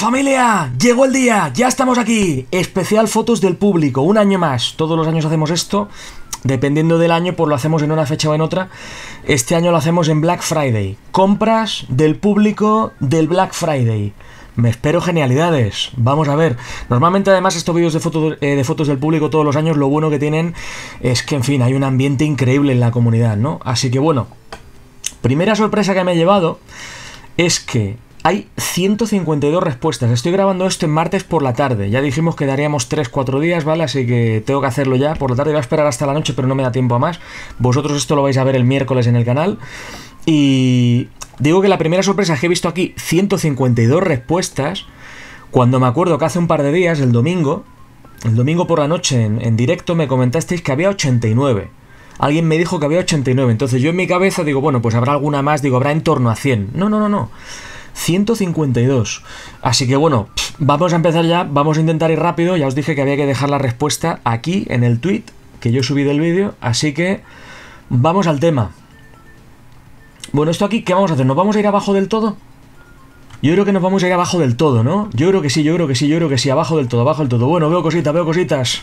¡Familia! ¡Llegó el día! ¡Ya estamos aquí! Especial fotos del público, un año más. Todos los años hacemos esto. Dependiendo del año, pues lo hacemos en una fecha o en otra. Este año lo hacemos en Black Friday. Compras del público del Black Friday. Me espero genialidades. Vamos a ver. Normalmente, además, estos vídeos de fotos del público todos los años, lo bueno que tienen es que, en fin, hay un ambiente increíble en la comunidad, ¿no? Así que, bueno, primera sorpresa que me he llevado es que hay 152 respuestas. Estoy grabando esto en martes por la tarde. Ya dijimos que daríamos 3-4 días, ¿vale? Así que tengo que hacerlo ya. Por la tarde voy a esperar hasta la noche, pero no me da tiempo a más. Vosotros esto lo vais a ver el miércoles en el canal. Y digo que la primera sorpresa es que he visto aquí 152 respuestas, cuando me acuerdo que hace un par de días, el domingo por la noche en directo, me comentasteis que había 89. Alguien me dijo que había 89. Entonces yo en mi cabeza digo, bueno, pues habrá alguna más. Digo, habrá en torno a 100. No. 152. Así que bueno, vamos a empezar ya. Vamos a intentar ir rápido. Ya os dije que había que dejar la respuesta aquí en el tweet que yo subí del vídeo. Así que vamos al tema. Bueno, esto aquí, ¿qué vamos a hacer? ¿Nos vamos a ir abajo del todo? Yo creo que nos vamos a ir abajo del todo, ¿no? Yo creo que sí. Abajo del todo. Bueno, veo cositas.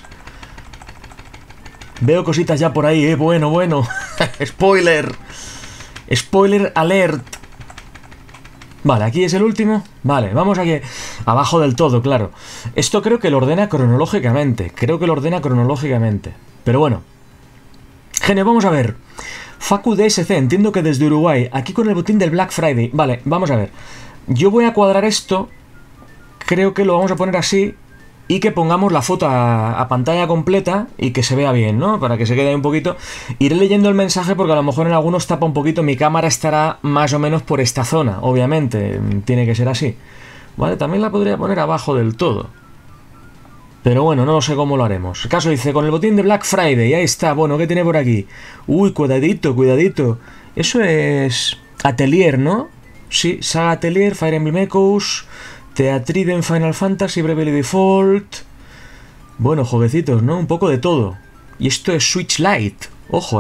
Veo cositas ya por ahí, Bueno. Spoiler alert. Vale, aquí es el último. Vale, vamos aquí. Abajo del todo, claro. Esto creo que lo ordena cronológicamente. Pero bueno. Genio, vamos a ver. Facu DSC, entiendo que desde Uruguay. Aquí con el botín del Black Friday. Vale, vamos a ver. Yo voy a cuadrar esto. Creo que lo vamos a poner así. Y que pongamos la foto a pantalla completa y que se vea bien, ¿no? Para que se quede ahí un poquito. Iré leyendo el mensaje porque a lo mejor en algunos tapa un poquito. Mi cámara estará más o menos por esta zona, obviamente. Tiene que ser así. Vale, también la podría poner abajo del todo. Pero bueno, no sé cómo lo haremos. El caso dice, con el botín de Black Friday. Ahí está. Bueno, ¿qué tiene por aquí? Uy, cuidadito. Eso es Atelier, ¿no? Sí, Saga Atelier, Fire Emblem Echoes, Teatriden, Final Fantasy, Bravely Default. Bueno, jueguecitos, ¿no? Un poco de todo. Y esto es Switch Lite. Ojo,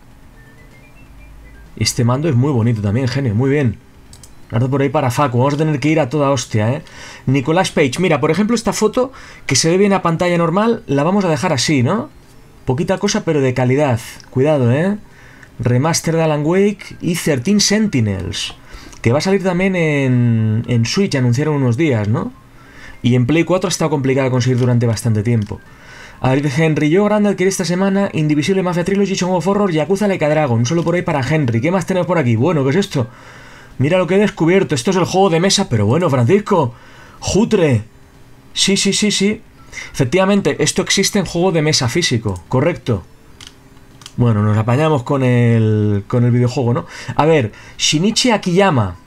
Este mando es muy bonito también, genio. Muy bien. Ahora por ahí para Facu. Vamos a tener que ir a toda hostia, Nicolás Page. Mira, por ejemplo, esta foto que se ve bien a pantalla normal, la vamos a dejar así, ¿no? Poquita cosa, pero de calidad. Cuidado, Remaster de Alan Wake y 13 Sentinels. Que va a salir también en Switch, anunciaron unos días, ¿no? Y en Play 4 ha estado complicado de conseguir durante bastante tiempo. A ver, Henry, yo grande adquirí esta semana Indivisible Mafia Trilogy, Song of Horror, Yakuza Like a Dragon. Solo por ahí para Henry. ¿Qué más tenemos por aquí? Bueno, ¿qué es esto? Mira lo que he descubierto. Esto es el juego de mesa, pero bueno, Francisco. Jutre. Sí. Efectivamente, esto existe en juego de mesa físico, correcto. Bueno, nos apañamos con el videojuego, ¿no? A ver, Shinichi Akiyama.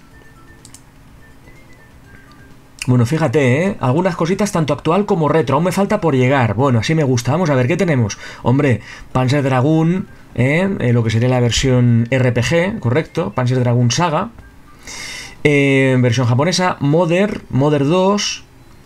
Bueno, fíjate, algunas cositas tanto actual como retro. Aún me falta por llegar. Bueno, así me gusta. Vamos a ver, ¿qué tenemos? Hombre, Panzer Dragoon, lo que sería la versión RPG, correcto. Panzer Dragoon Saga. Versión japonesa. Mother 2.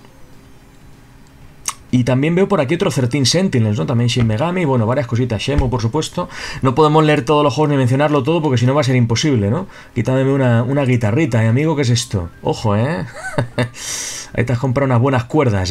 Y también veo por aquí otro 13 Sentinels, ¿no? También Shin Megami, bueno, varias cositas. Shemo, por supuesto. No podemos leer todos los juegos ni mencionarlo todo porque si no va a ser imposible, ¿no? Quítame una guitarrita, amigo, ¿qué es esto? Ojo, Ahí te has comprado unas buenas cuerdas,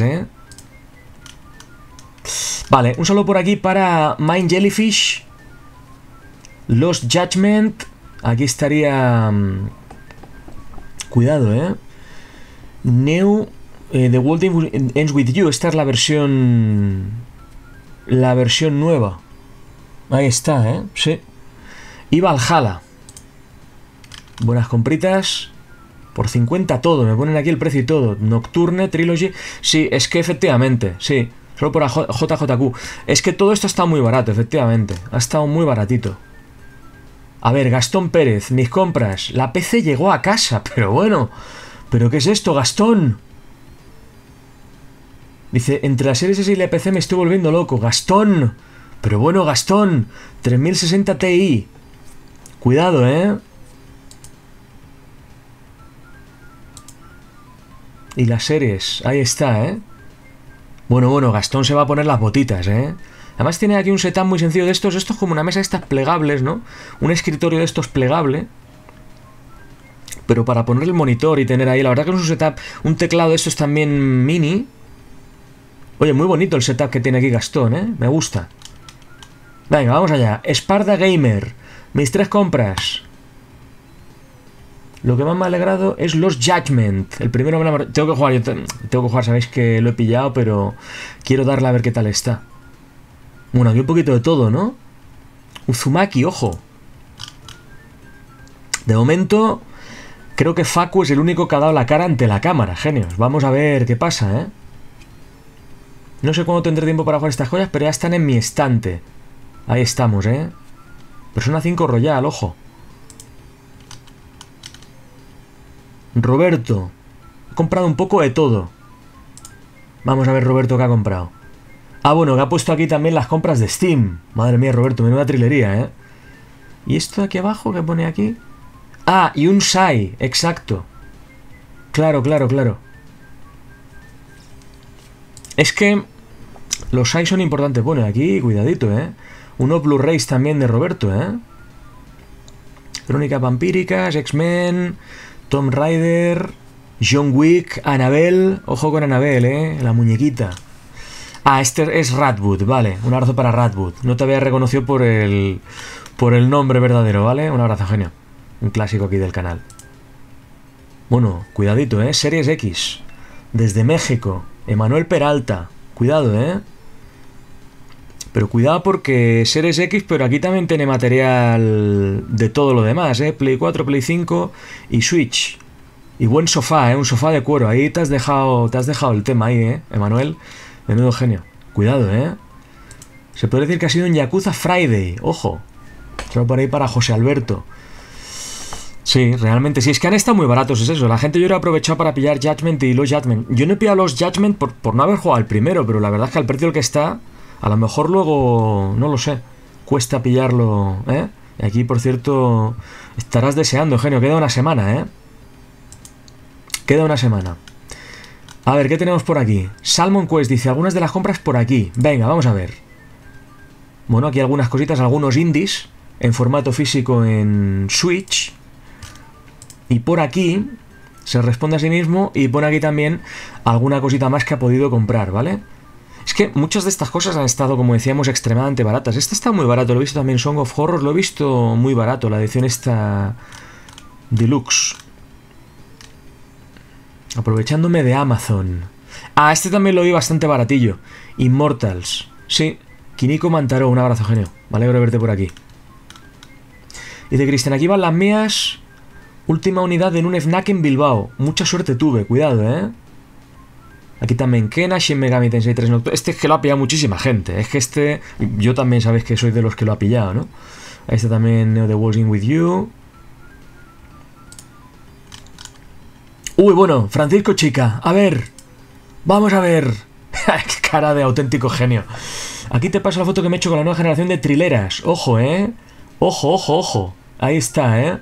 Vale, un saludo por aquí para Mind Jellyfish. Lost Judgment. Aquí estaría... Cuidado, New... The World Ends With You. Esta es la versión nueva. Ahí está, sí. Y Valhalla. Buenas compritas. Por 50 todo. Me ponen aquí el precio y todo. Nocturne, Trilogy. Sí, es que efectivamente, sí. Solo por JJQ. Es que todo esto ha estado muy barato, efectivamente. Ha estado muy baratito. A ver, Gastón Pérez. Mis compras. La PC llegó a casa. Pero bueno. ¿Pero qué es esto, Gastón? Dice, entre la Series S y la PC me estoy volviendo loco. Gastón. Pero bueno, Gastón. 3060 Ti. Cuidado, Y las series. Ahí está, Bueno, Gastón se va a poner las botitas, Además tiene aquí un setup muy sencillo de estos. Esto es como una mesa de estas plegables, ¿no? Un escritorio de estos plegable. Pero para poner el monitor y tener ahí, la verdad que es un setup, un teclado de estos también mini. Oye, muy bonito el setup que tiene aquí Gastón, ¿eh? Me gusta. Venga, vamos allá. Sparda Gamer. Mis 3 compras. Lo que más me ha alegrado es los Judgment. El primero me lo... Tengo que jugar, tengo que jugar, sabéis que lo he pillado, pero quiero darle a ver qué tal está. Bueno, aquí un poquito de todo, ¿no? Uzumaki, ojo. De momento, creo que Facu es el único que ha dado la cara ante la cámara, genios. Vamos a ver qué pasa, ¿eh? No sé cuándo tendré tiempo para jugar estas joyas, pero ya están en mi estante. Ahí estamos, ¿eh? Persona 5 Royal, ojo. Roberto. He comprado un poco de todo. Vamos a ver Roberto qué ha comprado. Ah, bueno, que ha puesto aquí también las compras de Steam. Madre mía, Roberto, menuda trilería, ¿eh? ¿Y esto de aquí abajo qué pone aquí? Ah, y un SAI, exacto. Claro, claro, claro. Es que los SAI son importantes. Bueno, aquí, cuidadito, ¿eh? Unos Blu-rays también de Roberto, ¿eh? Crónicas vampíricas, X-Men, Tomb Raider, John Wick, Annabelle. Ojo con Annabelle, ¿eh? La muñequita. Ah, este es Radwood, vale. Un abrazo para Radwood. No te había reconocido por el nombre verdadero, ¿vale? Un abrazo, genio. Un clásico aquí del canal. Bueno, cuidadito, ¿eh? Series X. Desde México. Emanuel Peralta. Cuidado, ¿eh? Pero cuidado porque Series X, pero aquí también tiene material de todo lo demás, ¿eh? Play 4, Play 5 y Switch. Y buen sofá, ¿eh? Un sofá de cuero. Ahí te has dejado el tema ahí, ¿eh? Emanuel. Menudo genio. Cuidado, ¿eh? Se puede decir que ha sido un Yakuza Friday. Ojo. Solo por ahí para José Alberto. Sí, realmente. Sí, es que han estado muy baratos, es eso. La gente yo lo he aprovechado para pillar Judgment y los Judgment. Yo no he pillado los Judgment por no haber jugado el primero, pero la verdad es que al precio del que está, a lo mejor luego, no lo sé, cuesta pillarlo, ¿eh? Y aquí, por cierto, estarás deseando, genio. Queda una semana, ¿eh? Queda una semana. A ver, ¿qué tenemos por aquí? Salmon Quest dice, algunas de las compras por aquí. Venga, vamos a ver. Bueno, aquí algunas cositas, algunos indies en formato físico en Switch. Y por aquí se responde a sí mismo y pone aquí también alguna cosita más que ha podido comprar, ¿vale? Es que muchas de estas cosas han estado, como decíamos, extremadamente baratas. Este está muy barato, lo he visto también, Song of Horror, lo he visto muy barato, la edición esta deluxe. Aprovechándome de Amazon. Ah, este también lo vi bastante baratillo. Immortals. Sí. Kiniko Mantaro, un abrazo, genio. Me alegro de verte por aquí. Dice Cristian, aquí van las mías. Última unidad en un FNAC en Bilbao. Mucha suerte tuve, cuidado, ¿eh? Aquí también Kena, Shin Megami Tensei 3 Nocturne. Este es que lo ha pillado muchísima gente. Es que este... Yo también sabéis que soy de los que lo ha pillado, ¿no? Este también, Neo The Walls With You. Uy, bueno, Francisco Chica. A ver. Vamos a ver. Qué cara de auténtico genio. Aquí te paso la foto que me he hecho con la nueva generación de trileras. Ojo, ¿eh? Ojo, ojo, ojo. Ahí está, ¿eh?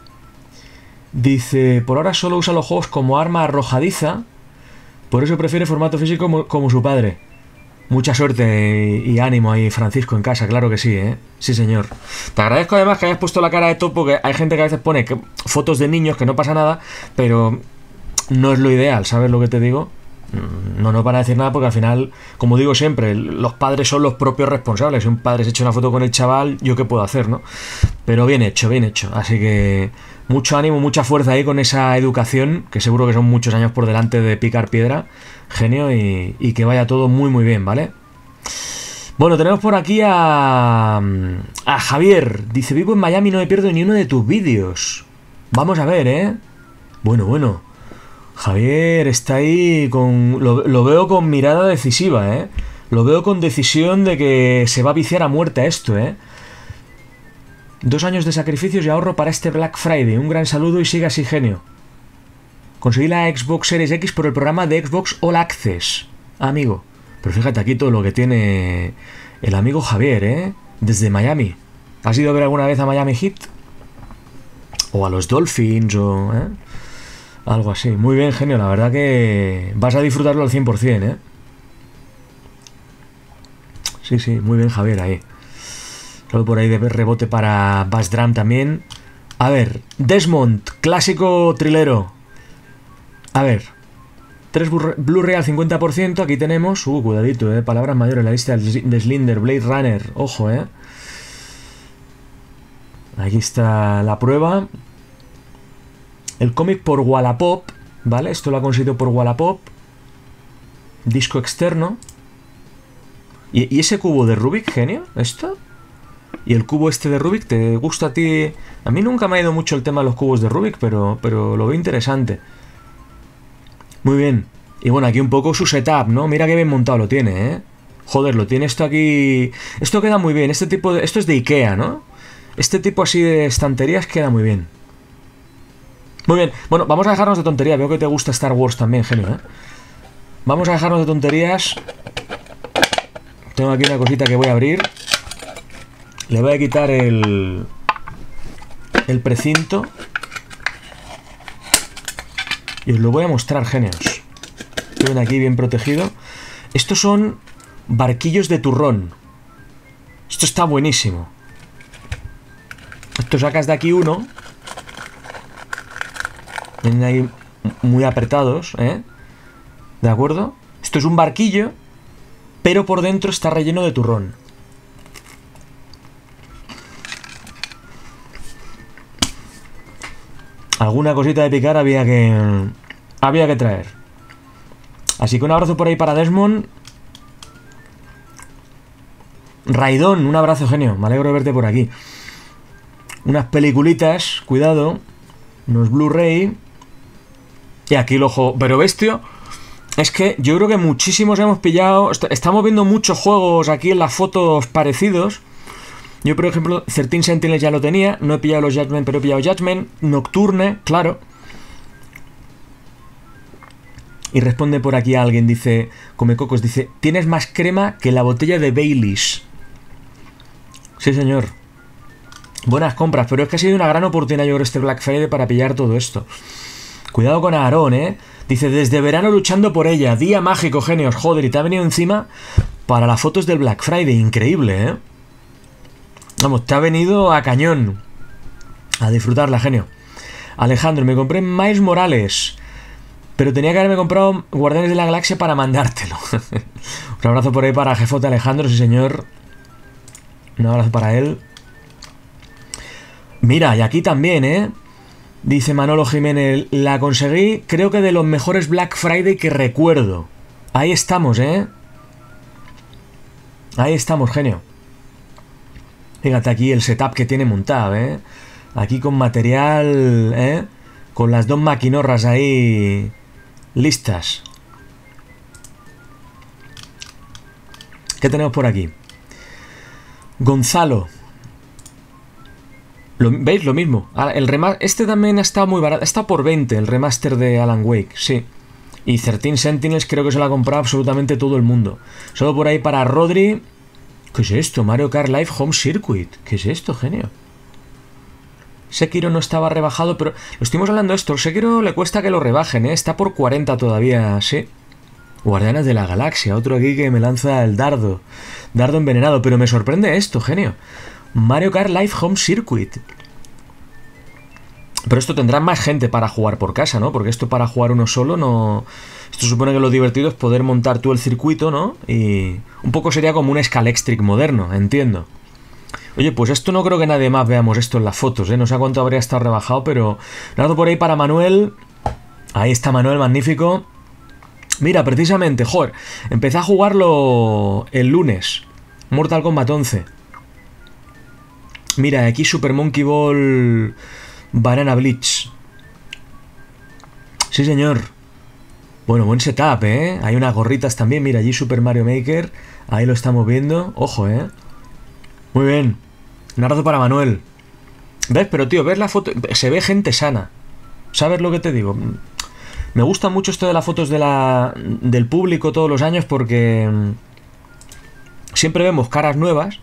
Dice, por ahora solo usa los juegos como arma arrojadiza. Por eso prefiere formato físico como su padre. Mucha suerte y ánimo ahí, Francisco, en casa, claro que sí, ¿eh? Sí, señor. Te agradezco además que hayas puesto la cara de topo, porque hay gente que a veces pone fotos de niños, que no pasa nada, pero no es lo ideal, ¿sabes lo que te digo? No nos van a decir nada porque al final, como digo siempre, los padres son los propios responsables. Si un padre se echa una foto con el chaval, ¿yo qué puedo hacer, no? Pero bien hecho, bien hecho. Así que mucho ánimo, mucha fuerza ahí con esa educación, que seguro que son muchos años por delante de picar piedra. Genio y que vaya todo muy muy bien, ¿vale? Bueno, tenemos por aquí a Javier. Dice, vivo en Miami y no me pierdo ni uno de tus vídeos. Vamos a ver, ¿eh? Bueno. Javier está ahí con... Lo veo con mirada decisiva, ¿eh? Lo veo con decisión de que se va a viciar a muerte a esto, ¿eh? 2 años de sacrificios y ahorro para este Black Friday. Un gran saludo y siga así, genio. Conseguí la Xbox Series X por el programa de Xbox All Access. Amigo. Pero fíjate aquí todo lo que tiene el amigo Javier, ¿eh? Desde Miami. ¿Has ido a ver alguna vez a Miami Heat? O a los Dolphins, o... ¿eh? Algo así. Muy bien, genio. La verdad que vas a disfrutarlo al 100%, ¿eh? Sí, muy bien, Javier, ahí. Luego por ahí de rebote para Bass Drum también. A ver, Desmond, clásico trilero. A ver, 3 Blu-ray al 50%. Aquí tenemos, cuidadito, palabras mayores, la lista de Slender, Blade Runner. Ojo, aquí está la prueba. El cómic por Wallapop, ¿vale? Esto lo ha conseguido por Wallapop. Disco externo. ¿Y ese cubo de Rubik, genio? ¿Esto? ¿Y el cubo este de Rubik te gusta a ti? A mí nunca me ha ido mucho el tema de los cubos de Rubik, pero lo veo interesante. Muy bien. Y bueno, aquí un poco su setup, ¿no? Mira qué bien montado lo tiene, ¿eh? Joder, lo tiene esto aquí... Esto queda muy bien. Esto es de Ikea, ¿no? Este tipo así de estanterías queda muy bien. Muy bien. Bueno, vamos a dejarnos de tonterías. Veo que te gusta Star Wars también, genio, ¿eh? Vamos a dejarnos de tonterías. Tengo aquí una cosita que voy a abrir. Le voy a quitar el precinto. Y os lo voy a mostrar, genios. Ven aquí bien protegido. Estos son barquillos de turrón. Esto está buenísimo. Esto sacas de aquí uno. Vienen ahí muy apretados, ¿eh? ¿De acuerdo? Esto es un barquillo, pero por dentro está relleno de turrón. Alguna cosita de picar había que traer. Así que un abrazo por ahí para Desmond. Raidón, un abrazo, genio. Me alegro de verte por aquí. Unas peliculitas, cuidado. Unos Blu-ray. Y aquí el ojo. Pero bestio. Es que yo creo que muchísimos hemos pillado. Estamos viendo muchos juegos aquí en las fotos parecidos. Yo, por ejemplo, 13 Sentinels ya lo tenía. No he pillado los Judgment, pero he pillado Judgment. Nocturne, claro. Y responde por aquí a alguien, dice... Comecocos, dice... Tienes más crema que la botella de Baileys. Sí, señor. Buenas compras, pero es que ha sido una gran oportunidad, yo creo, este Black Friday para pillar todo esto. Cuidado con Aarón, ¿eh? Dice, desde verano luchando por ella. Día mágico, genios. Joder, y te ha venido encima para las fotos del Black Friday. Increíble, ¿eh? Vamos, te ha venido a cañón. A disfrutarla, genio. Alejandro, me compré Miles Morales, pero tenía que haberme comprado Guardianes de la Galaxia para mandártelo. Un abrazo por ahí para Jefote Alejandro, sí señor. Un abrazo para él. Mira, y aquí también, ¿eh? Dice Manolo Jiménez, la conseguí, creo que de los mejores Black Friday que recuerdo. Ahí estamos, ¿eh? Ahí estamos, genio. Fíjate aquí el setup que tiene montado, ¿eh? Aquí con material, ¿eh? Con las dos maquinorras ahí listas. ¿Qué tenemos por aquí? Gonzalo. ¿Veis? Lo mismo. Este también ha estado muy barato. Está por 20 el remaster de Alan Wake, sí. Y 13 Sentinels creo que se lo ha comprado absolutamente todo el mundo. Solo por ahí para Rodri. ¿Qué es esto? Mario Kart Live Home Circuit. ¿Qué es esto, genio? Sekiro no estaba rebajado, pero... Lo estuvimos hablando de esto. Sekiro le cuesta que lo rebajen, ¿eh? Está por 40 todavía, sí. Guardianes de la Galaxia. Otro aquí que me lanza el dardo. Dardo envenenado. Pero me sorprende esto, genio. Mario Kart Live Home Circuit. Pero esto tendrá más gente para jugar por casa, ¿no? Porque esto para jugar uno solo no... Esto supone que lo divertido es poder montar tú el circuito, ¿no? Y un poco sería como un Scalextric moderno, entiendo. Oye, pues esto no creo que nadie más veamos esto en las fotos, ¿eh? No sé a cuánto habría estado rebajado, pero... Nada por ahí para Manuel. Ahí está Manuel, magnífico. Mira, precisamente, joder, empecé a jugarlo el lunes. Mortal Kombat 11. Mira, aquí Super Monkey Ball Banana Blitz. Sí, señor. Bueno, buen setup, ¿eh? Hay unas gorritas también. Mira, allí Super Mario Maker. Ahí lo estamos viendo. Ojo, ¿eh? Muy bien. Un abrazo para Manuel. ¿Ves? Pero, tío, ves la foto. Se ve gente sana. ¿Sabes lo que te digo? Me gusta mucho esto de las fotos del público todos los años porque siempre vemos caras nuevas.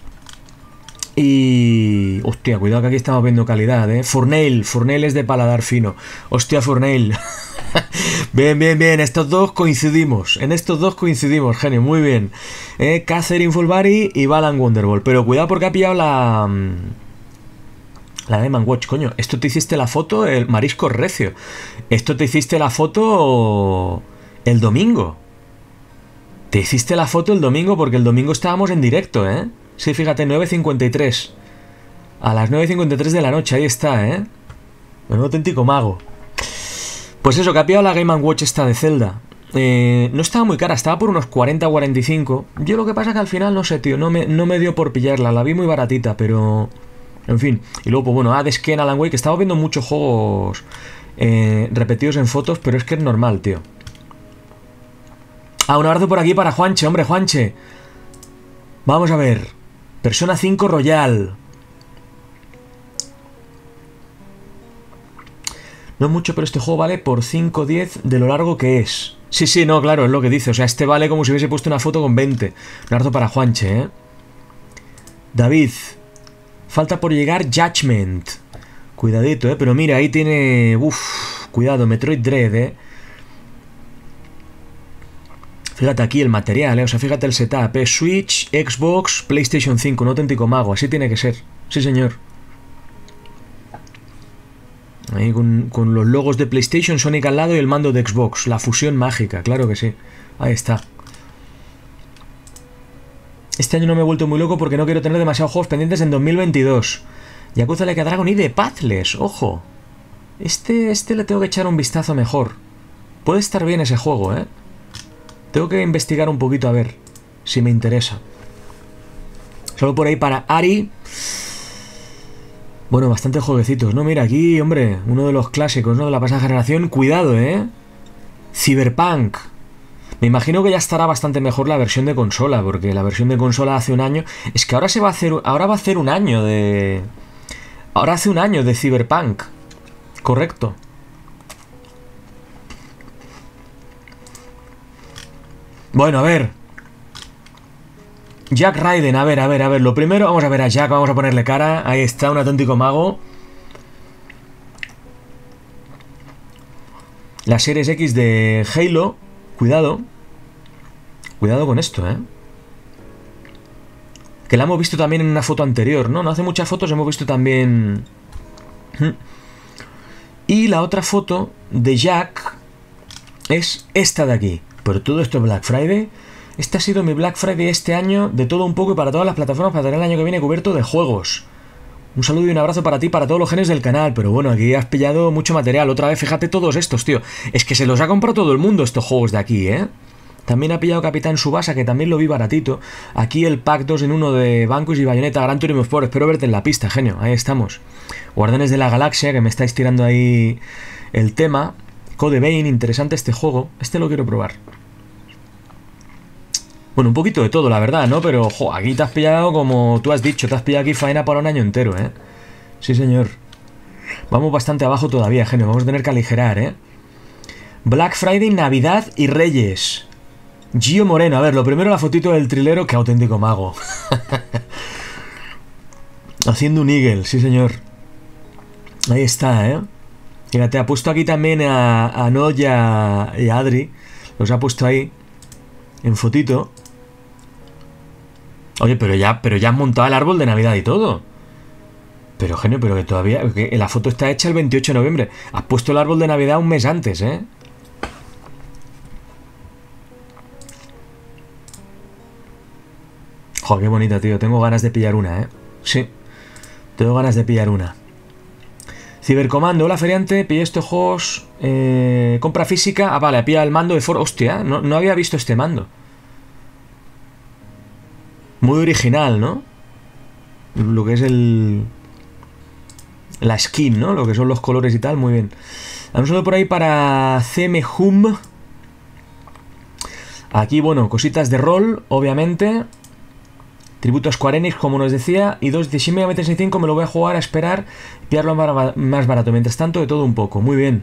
Y... Hostia, cuidado que aquí estamos viendo calidad, ¿eh? Furnail es de paladar fino. Hostia, Furnail. Bien, bien, bien. Estos dos coincidimos. En estos dos coincidimos, genio. Muy bien. Catherine Fullbody y Balan Wonderbolt. Pero cuidado porque ha pillado La Game & Watch, coño. Esto te hiciste la foto, el marisco recio. Esto te hiciste la foto el domingo. Te hiciste la foto el domingo porque el domingo estábamos en directo, ¿eh? Sí, fíjate, 9:53. A las 9:53 de la noche, ahí está, ¿eh? Un auténtico mago. Pues eso, que ha pillado la Game & Watch esta de Zelda. No estaba muy cara, estaba por unos 40 o 45. Yo lo que pasa que al final, no sé, tío, no me dio por pillarla. La vi muy baratita, pero... En fin. Y luego, pues bueno, Hades, Ken, Alan Wake. Estaba viendo muchos juegos repetidos en fotos, pero es que es normal, tío. Ah, un abrazo por aquí para Juanche. Hombre, Juanche. Vamos a ver. Persona 5 Royal. No es mucho, pero este juego vale por 5,10 de lo largo que es. Sí, sí, no, claro, es lo que dice. O sea, este vale como si hubiese puesto una foto con 20. Un abrazo para Juanche, ¿eh? David. Falta por llegar Judgment. Cuidadito, ¿eh? Pero mira, ahí tiene... Uf, cuidado, Metroid Dread, ¿eh? Fíjate aquí el material, ¿eh? O sea, fíjate el setup, ¿eh? Switch, Xbox, PlayStation 5, un auténtico mago. Así tiene que ser. Sí, señor. Ahí con los logos de PlayStation, Sonic al lado y el mando de Xbox. La fusión mágica, claro que sí. Ahí está. Este año no me he vuelto muy loco porque no quiero tener demasiados juegos pendientes en 2022. Yakuza Like a Dragon y The Pathless, ojo. Este le tengo que echar un vistazo mejor. Puede estar bien ese juego, ¿eh? Tengo que investigar un poquito a ver si me interesa. Solo por ahí para Ari. Bueno, bastantes jueguecitos, ¿no? Mira, aquí, hombre, uno de los clásicos, ¿no? De la pasada generación. Cuidado, ¿eh? Cyberpunk. Me imagino que ya estará bastante mejor la versión de consola, porque la versión de consola hace un año... Es que ahora va a hacer un año de... Ahora hace un año de Cyberpunk. Correcto. Bueno, a ver. Jack Raiden, a ver. Lo primero, vamos a ver a Jack, vamos a ponerle cara. Ahí está, un auténtico mago. La Series X de Halo. Cuidado. Cuidado con esto, ¿eh? Que la hemos visto también en una foto anterior, ¿no? No hace muchas fotos, hemos visto también... Y la otra foto de Jack es esta de aquí. Pero todo esto es Black Friday. Este ha sido mi Black Friday este año, de todo un poco y para todas las plataformas, para tener el año que viene cubierto de juegos. Un saludo y un abrazo para ti, para todos los genes del canal. Pero bueno, aquí has pillado mucho material. Otra vez, fíjate todos estos, tío. Es que se los ha comprado todo el mundo estos juegos de aquí, ¿eh? También ha pillado Capitán Subasa, que también lo vi baratito. Aquí el pack 2 en 1 de Banquist y Bayonetta, Gran Turismo Sport. Espero verte en la pista, genio. Ahí estamos. Guardianes de la Galaxia, que me estáis tirando ahí el tema. Code Vein, interesante este juego. Este lo quiero probar. Bueno, un poquito de todo, la verdad, ¿no? Pero, jo, aquí te has pillado, como tú has dicho, te has pillado aquí faena para un año entero, ¿eh? Sí, señor. Vamos bastante abajo todavía, genio. Vamos a tener que aligerar, ¿eh? Black Friday, Navidad y Reyes. Gio Moreno. A ver, lo primero la fotito del trilero. Qué auténtico mago. Haciendo un eagle, sí, señor. Ahí está, ¿eh? Fíjate, ha puesto aquí también a Noya y a Adri. Los ha puesto ahí en fotito. Oye, pero ya han montado el árbol de Navidad y todo. Pero, genio, pero que todavía... Que la foto está hecha el 28 de noviembre. Has puesto el árbol de Navidad un mes antes, ¿eh? Joder, qué bonita, tío. Tengo ganas de pillar una, ¿eh? Sí. Tengo ganas de pillar una. Cibercomando. Hola, feriante. Pillé estos juegos... compra física. Ah, vale. Pilla el mando de Ford. Hostia, no había visto este mando. Muy original, ¿no? Lo que es la skin, ¿no? Lo que son los colores y tal, muy bien. Un saludo por ahí para CM Hum. Aquí, bueno, cositas de rol, obviamente. Tributo a Square Enix, como nos decía. Y 2 de Shin Megami Tensei 5 me lo voy a jugar a esperar pillarlo más barato. Mientras tanto, de todo un poco. Muy bien.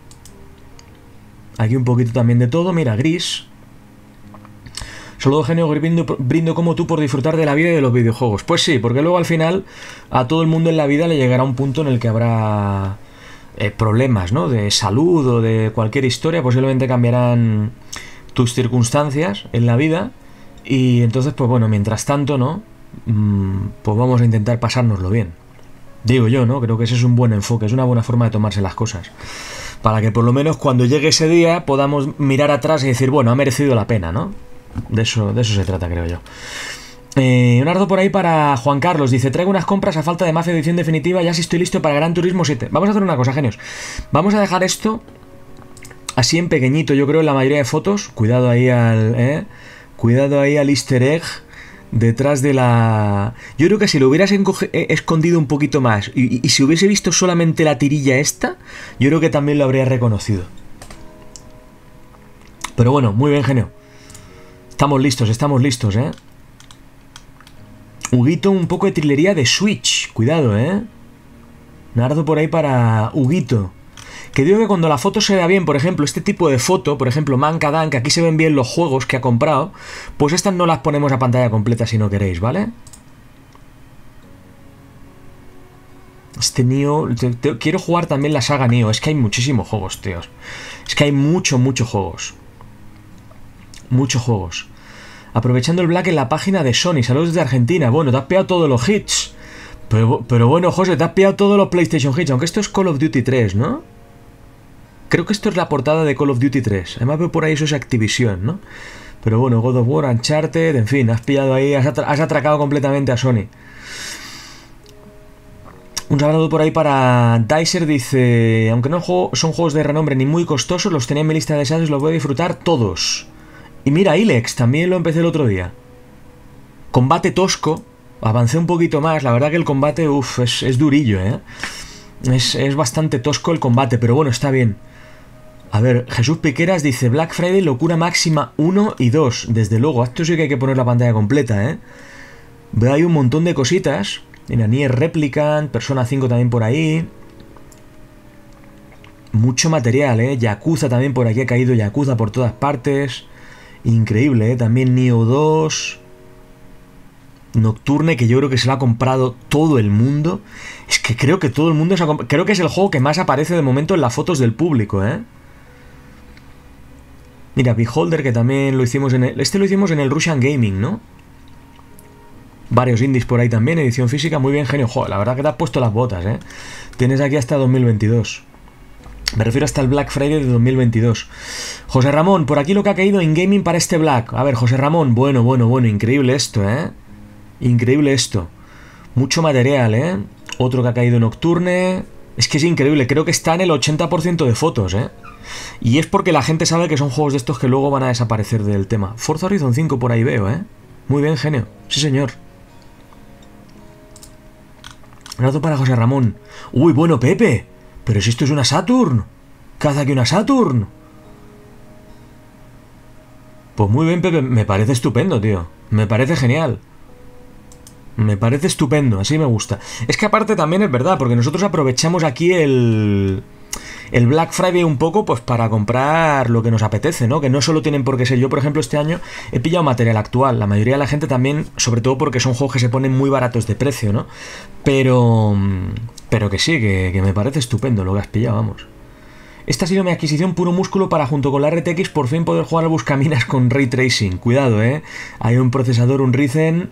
Aquí un poquito también de todo. Mira, gris. Saludo, genio, brindo como tú por disfrutar de la vida y de los videojuegos. Pues sí, porque luego al final a todo el mundo en la vida le llegará un punto en el que habrá problemas, ¿no? De salud o de cualquier historia. Posiblemente cambiarán tus circunstancias en la vida. Y entonces, pues bueno, mientras tanto, ¿no? Pues vamos a intentar pasárnoslo bien. Digo yo, ¿no? Creo que ese es un buen enfoque, es una buena forma de tomarse las cosas. Para que por lo menos cuando llegue ese día podamos mirar atrás y decir, bueno, ha merecido la pena, ¿no? De eso se trata, creo yo. Un ardo por ahí para Juan Carlos. Dice, traigo unas compras a falta de Mafia edición definitiva, ya sí estoy listo para Gran Turismo 7. Vamos a hacer una cosa, genios. Vamos a dejar esto así en pequeñito, yo creo, en la mayoría de fotos. Cuidado ahí cuidado ahí al easter egg detrás de la... Yo creo que si lo hubieras escondido un poquito más y si hubiese visto solamente la tirilla esta, yo creo que también lo habría reconocido. Pero bueno, muy bien, genio. Estamos listos, ¿eh? Huguito, un poco de trilería de Switch. Cuidado, ¿eh? Nardo por ahí para Huguito. Que digo que cuando la foto se vea bien, por ejemplo, este tipo de foto, por ejemplo, Mankadan, que aquí se ven bien los juegos que ha comprado, pues estas no las ponemos a pantalla completa si no queréis, ¿vale? Este Nioh... Quiero jugar también la saga Nioh. Es que hay muchísimos juegos, tíos. Es que hay muchos juegos. Muchos juegos. Aprovechando el Black en la página de Sony. Saludos desde Argentina. Bueno, te has pillado todos los hits. Pero bueno, José, te has pillado todos los PlayStation hits. Aunque esto es Call of Duty 3, ¿no? Creo que esto es la portada de Call of Duty 3. Además veo por ahí eso es Activision, ¿no? Pero bueno, God of War, Uncharted, en fin, has pillado ahí, has atracado completamente a Sony. Un saludo por ahí para Dicer, dice, aunque no son juegos de renombre ni muy costosos, los tenía en mi lista de deseados y los voy a disfrutar todos. Y mira, Ilex, también lo empecé el otro día. Combate tosco, avancé un poquito más, la verdad que el combate, es durillo, ¿eh? Es bastante tosco el combate, pero bueno, está bien. A ver, Jesús Piqueras dice, Black Friday, locura máxima 1 y 2. Desde luego, esto sí que hay que poner la pantalla completa, ¿eh? Veo ahí un montón de cositas. Mira, Nier Replicant, Persona 5 también por ahí. Mucho material, ¿eh? Yakuza también por aquí, ha caído Yakuza por todas partes. Increíble, ¿eh? También Nioh 2. Nocturne, que yo creo que se lo ha comprado todo el mundo. Es que creo que todo el mundo creo que es el juego que más aparece de momento en las fotos del público, ¿eh? Mira, Beholder, que también lo hicimos en el... Este lo hicimos en el Russian Gaming, ¿no? Varios indies por ahí también, edición física, muy bien, genio. Joder, la verdad que te has puesto las botas, ¿eh? Tienes aquí hasta 2022. Me refiero hasta el Black Friday de 2022. José Ramón, por aquí lo que ha caído en gaming para este Black. A ver, José Ramón, bueno, increíble esto, ¿eh? Increíble esto. Mucho material, ¿eh? Otro que ha caído Nocturne. Es que es increíble, creo que está en el 80% de fotos, ¿eh? Y es porque la gente sabe que son juegos de estos que luego van a desaparecer del tema. Forza Horizon 5 por ahí veo, ¿eh? Muy bien, genio. Sí, señor. Un abrazo para José Ramón. Uy, bueno, Pepe. Pero si esto es una Saturn. ¿Qué hace aquí una Saturn? Pues muy bien, Pepe. Me parece estupendo, tío. Me parece genial. Me parece estupendo, así me gusta. Es que aparte también es verdad, porque nosotros aprovechamos aquí el Black Friday un poco pues para comprar lo que nos apetece, ¿no? Que no solo tienen por qué ser. Yo, por ejemplo, este año he pillado material actual. La mayoría de la gente también, sobre todo porque son juegos que se ponen muy baratos de precio, ¿no? Pero que sí, que me parece estupendo lo que has pillado, vamos. Esta ha sido mi adquisición puro músculo para, junto con la RTX, por fin poder jugar al Buscaminas con Ray Tracing. Cuidado, ¿eh? Hay un procesador, un Ryzen...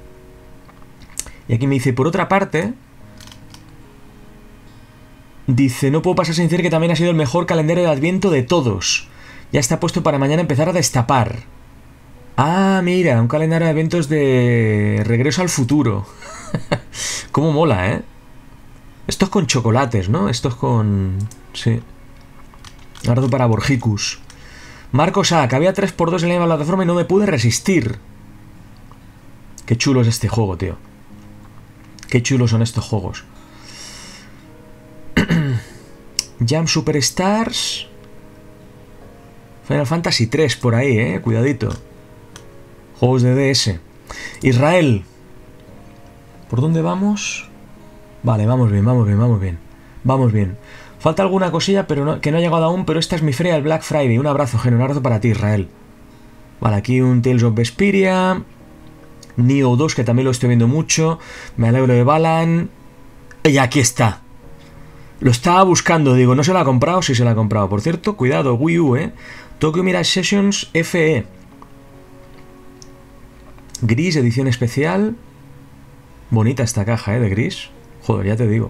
Y aquí me dice, por otra parte... Dice, no puedo pasar sin decir que también ha sido el mejor calendario de Adviento de todos. Ya está puesto para mañana empezar a destapar. Ah, mira, un calendario de eventos de Regreso al Futuro. Cómo mola, ¿eh? Esto es con chocolates, ¿no? Esto es con... Sí. Abrazo para Borjicus. Marcos A, que había 3x2 en la misma plataforma y no me pude resistir. Qué chulo es este juego, tío. Qué chulos son estos juegos. Jam Superstars. Final Fantasy 3 por ahí, cuidadito. Juegos de DS. Israel. ¿Por dónde vamos? Vale, vamos bien. Vamos bien. Falta alguna cosilla pero que no ha llegado aún, pero esta es mi feria del Black Friday. Un abrazo, genio, un abrazo para ti, Israel. Vale, aquí un Tales of Vesperia. Nioh 2, que también lo estoy viendo mucho. Me alegro de Balan. Y aquí está. Lo estaba buscando, digo, ¿no se la ha comprado? Sí se la ha comprado. Por cierto, cuidado, Wii U, Tokyo Mirage Sessions FE. Gris, edición especial. Bonita esta caja, de Gris. Joder, ya te digo.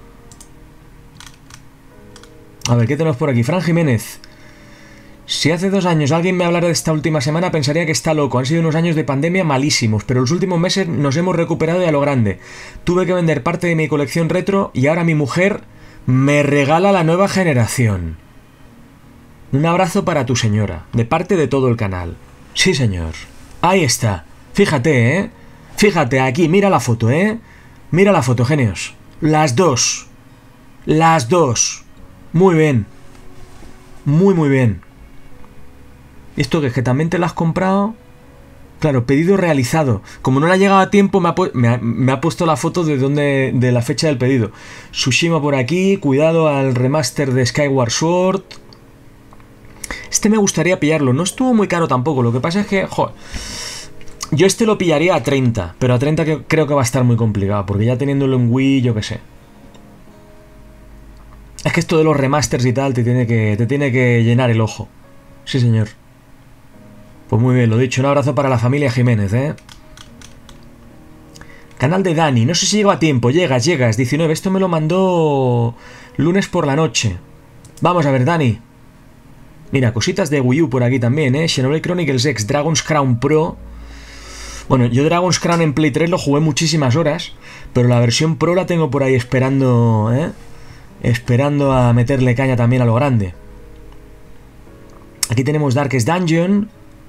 A ver, ¿qué tenemos por aquí? Fran Jiménez. Si hace 2 años alguien me hablara de esta última semana, pensaría que está loco. Han sido unos años de pandemia malísimos, pero los últimos meses nos hemos recuperado y a lo grande. Tuve que vender parte de mi colección retro y ahora mi mujer me regala la nueva generación. Un abrazo para tu señora, de parte de todo el canal. Sí, señor. Ahí está. Fíjate, ¿eh? Fíjate, aquí, mira la foto, ¿eh? Mira la foto, genios. Las dos. Las dos. Muy bien. Muy bien. ¿Esto qué es? ¿Que también te lo has comprado? Claro, pedido realizado. Como no le ha llegado a tiempo, me ha puesto la foto de la fecha del pedido. Tsushima por aquí. Cuidado al remaster de Skyward Sword. Este me gustaría pillarlo. No estuvo muy caro tampoco. Lo que pasa es que, joder, yo este lo pillaría a 30. Pero a 30 creo que va a estar muy complicado. Porque ya teniéndolo en Wii, yo qué sé. Es que esto de los remasters y tal te tiene que llenar el ojo. Sí, señor. Pues muy bien, lo dicho. Un abrazo para la familia Jiménez, ¿eh? Canal de Dani. No sé si llego a tiempo. Llegas. 19. Esto me lo mandó lunes por la noche. Vamos a ver, Dani. Mira, cositas de Wii U por aquí también, ¿eh? Xenoblade Chronicles X, Dragon's Crown Pro. Bueno, yo Dragon's Crown en Play 3 lo jugué muchísimas horas, pero la versión Pro la tengo por ahí esperando, ¿eh? Esperando a meterle caña también a lo grande. Aquí tenemos Darkest Dungeon.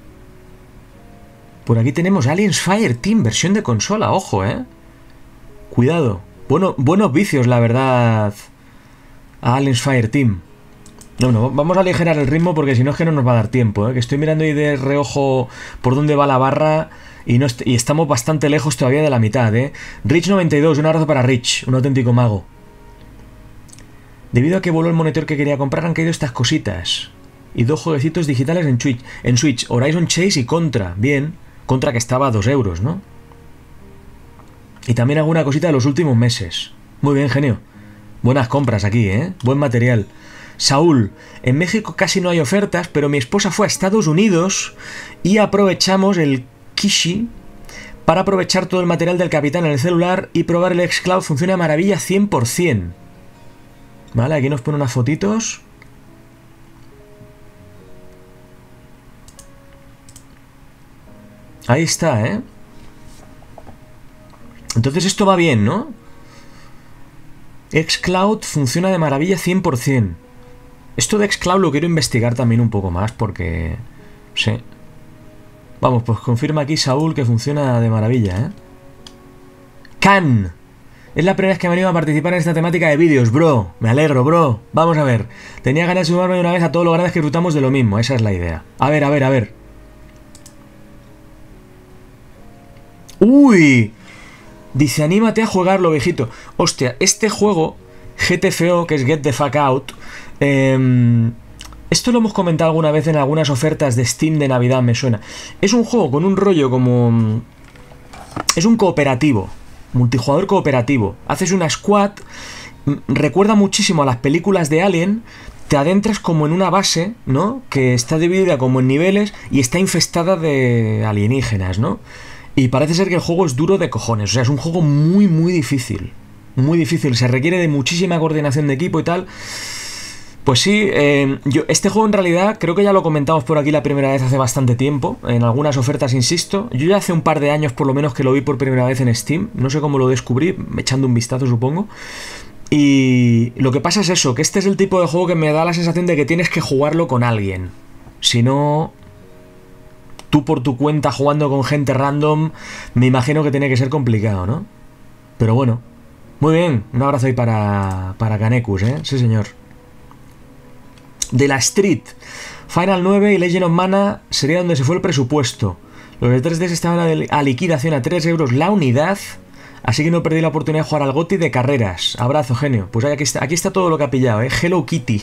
Por aquí tenemos Aliens Fireteam, versión de consola, ojo, ¿eh? Cuidado. Buenos vicios, la verdad, a Aliens Fireteam. No, vamos a aligerar el ritmo porque si no es que no nos va a dar tiempo, ¿eh? Que estoy mirando ahí de reojo por dónde va la barra y estamos bastante lejos todavía de la mitad, ¿eh? Rich92, un abrazo para Rich, un auténtico mago. Debido a que voló el monitor que quería comprar han caído estas cositas. Y 2 jueguecitos digitales en Switch, Horizon Chase y Contra, bien. Contra que estaba a 2 euros, ¿no? Y también alguna cosita de los últimos meses. Muy bien, genio. Buenas compras aquí, ¿eh? Buen material. Saúl, en México casi no hay ofertas, pero mi esposa fue a Estados Unidos y aprovechamos el Kishi para aprovechar todo el material del Capitán en el celular y probar el xCloud. Funciona de maravilla 100%. Vale, aquí nos pone unas fotitos. Ahí está, ¿eh? Entonces esto va bien, ¿no? xCloud funciona de maravilla 100%. Esto de xCloud lo quiero investigar también un poco más porque... Sí. Vamos, pues confirma aquí Saúl que funciona de maravilla, ¿eh? Can. Es la primera vez que me animo a participar en esta temática de vídeos, bro. Me alegro, bro. Vamos a ver. Tenía ganas de sumarme de una vez a todos los grandes que disfrutamos de lo mismo. Esa es la idea. A ver. ¡Uy! Dice, anímate a jugarlo, viejito. Hostia, este juego, GTFO, que es Get the Fuck Out, esto lo hemos comentado alguna vez en algunas ofertas de Steam de Navidad, me suena. Es un juego con un rollo como... Es un cooperativo, multijugador cooperativo. Haces una squad, recuerda muchísimo a las películas de Alien. Te adentras como en una base, ¿no? Que está dividida como en niveles y está infestada de alienígenas, ¿no? Y parece ser que el juego es duro de cojones. O sea, es un juego muy difícil. Muy difícil. Se requiere de muchísima coordinación de equipo y tal. Pues sí, este juego en realidad creo que ya lo comentamos por aquí la primera vez hace bastante tiempo. En algunas ofertas, insisto. Yo ya hace un par de años por lo menos que lo vi por primera vez en Steam. No sé cómo lo descubrí, echando un vistazo supongo. Y lo que pasa es eso, que este es el tipo de juego que me da la sensación de que tienes que jugarlo con alguien. Si no... Tú por tu cuenta jugando con gente random, me imagino que tiene que ser complicado, ¿no? Pero bueno, muy bien, un abrazo ahí para Kanekus, ¿eh? Sí, señor. De la Street, Final 9 y Legend of Mana sería donde se fue el presupuesto. Los de 3DS estaban a liquidación a 3 euros la unidad, así que no perdí la oportunidad de jugar al GOTY de carreras. Abrazo, genio. Pues aquí está todo lo que ha pillado, ¿eh? Hello Kitty.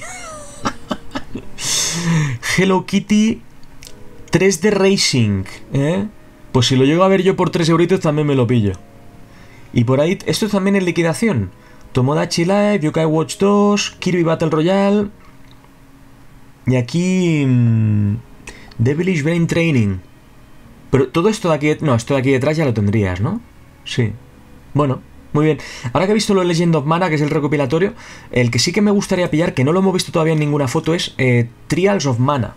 Hello Kitty 3D Racing, ¿eh? Pues si lo llego a ver yo por 3 euritos también me lo pillo. Y por ahí, esto también en liquidación. Tomodachi Live, Yokai Watch 2, Kirby Battle Royale. Y aquí... Devilish Brain Training. Pero todo esto de aquí... No, esto de aquí detrás ya lo tendrías, ¿no? Sí. Bueno, Muy bien. Ahora que he visto lo de Legend of Mana, que es el recopilatorio, el que sí que me gustaría pillar, que no lo hemos visto todavía en ninguna foto, es Trials of Mana.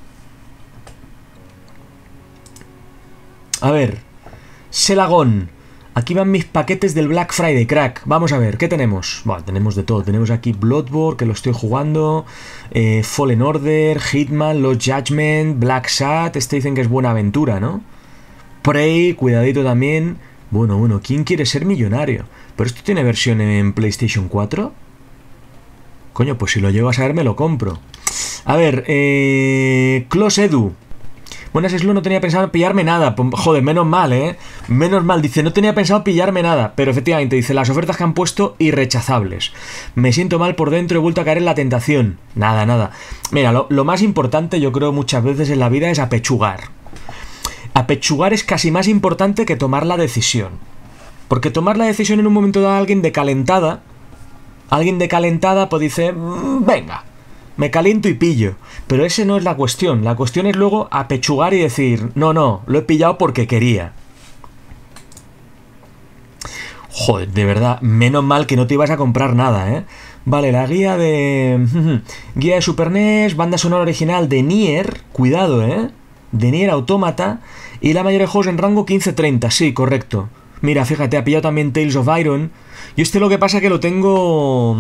A ver. Selagon. Aquí van mis paquetes del Black Friday, crack. Vamos a ver, ¿qué tenemos? Bueno, tenemos de todo. Tenemos aquí Bloodborne, que lo estoy jugando. Fallen Order, Hitman, Lost Judgment, Black Sat. Este dicen que es buena aventura, ¿no? Prey, cuidadito también. Bueno, ¿quién quiere ser millonario? ¿Pero esto tiene versión en PlayStation 4? Coño, pues si lo llevo a saber me lo compro. A ver, Close Edu. Buenas, Eslo, no tenía pensado pillarme nada. Joder, menos mal, ¿eh? Menos mal, dice, no tenía pensado pillarme nada. Pero efectivamente, dice, las ofertas que han puesto, irrechazables. Me siento mal por dentro, he vuelto a caer en la tentación. Nada. Mira, lo más importante, yo creo, muchas veces en la vida es apechugar. Apechugar es casi más importante que tomar la decisión. Porque tomar la decisión en un momento dado, alguien de calentada, pues dice, venga, me caliento y pillo. Pero esa no es la cuestión. La cuestión es luego apechugar y decir, no, lo he pillado porque quería. Joder, de verdad, menos mal que no te ibas a comprar nada, ¿eh? Vale, la guía de... guía de Super NES, banda sonora original de Nier, cuidado, ¿eh? De Nier Automata, y la mayoría de juegos en rango 15-30, sí, correcto. Mira, fíjate, ha pillado también Tales of Iron. Yo lo que pasa es que lo tengo...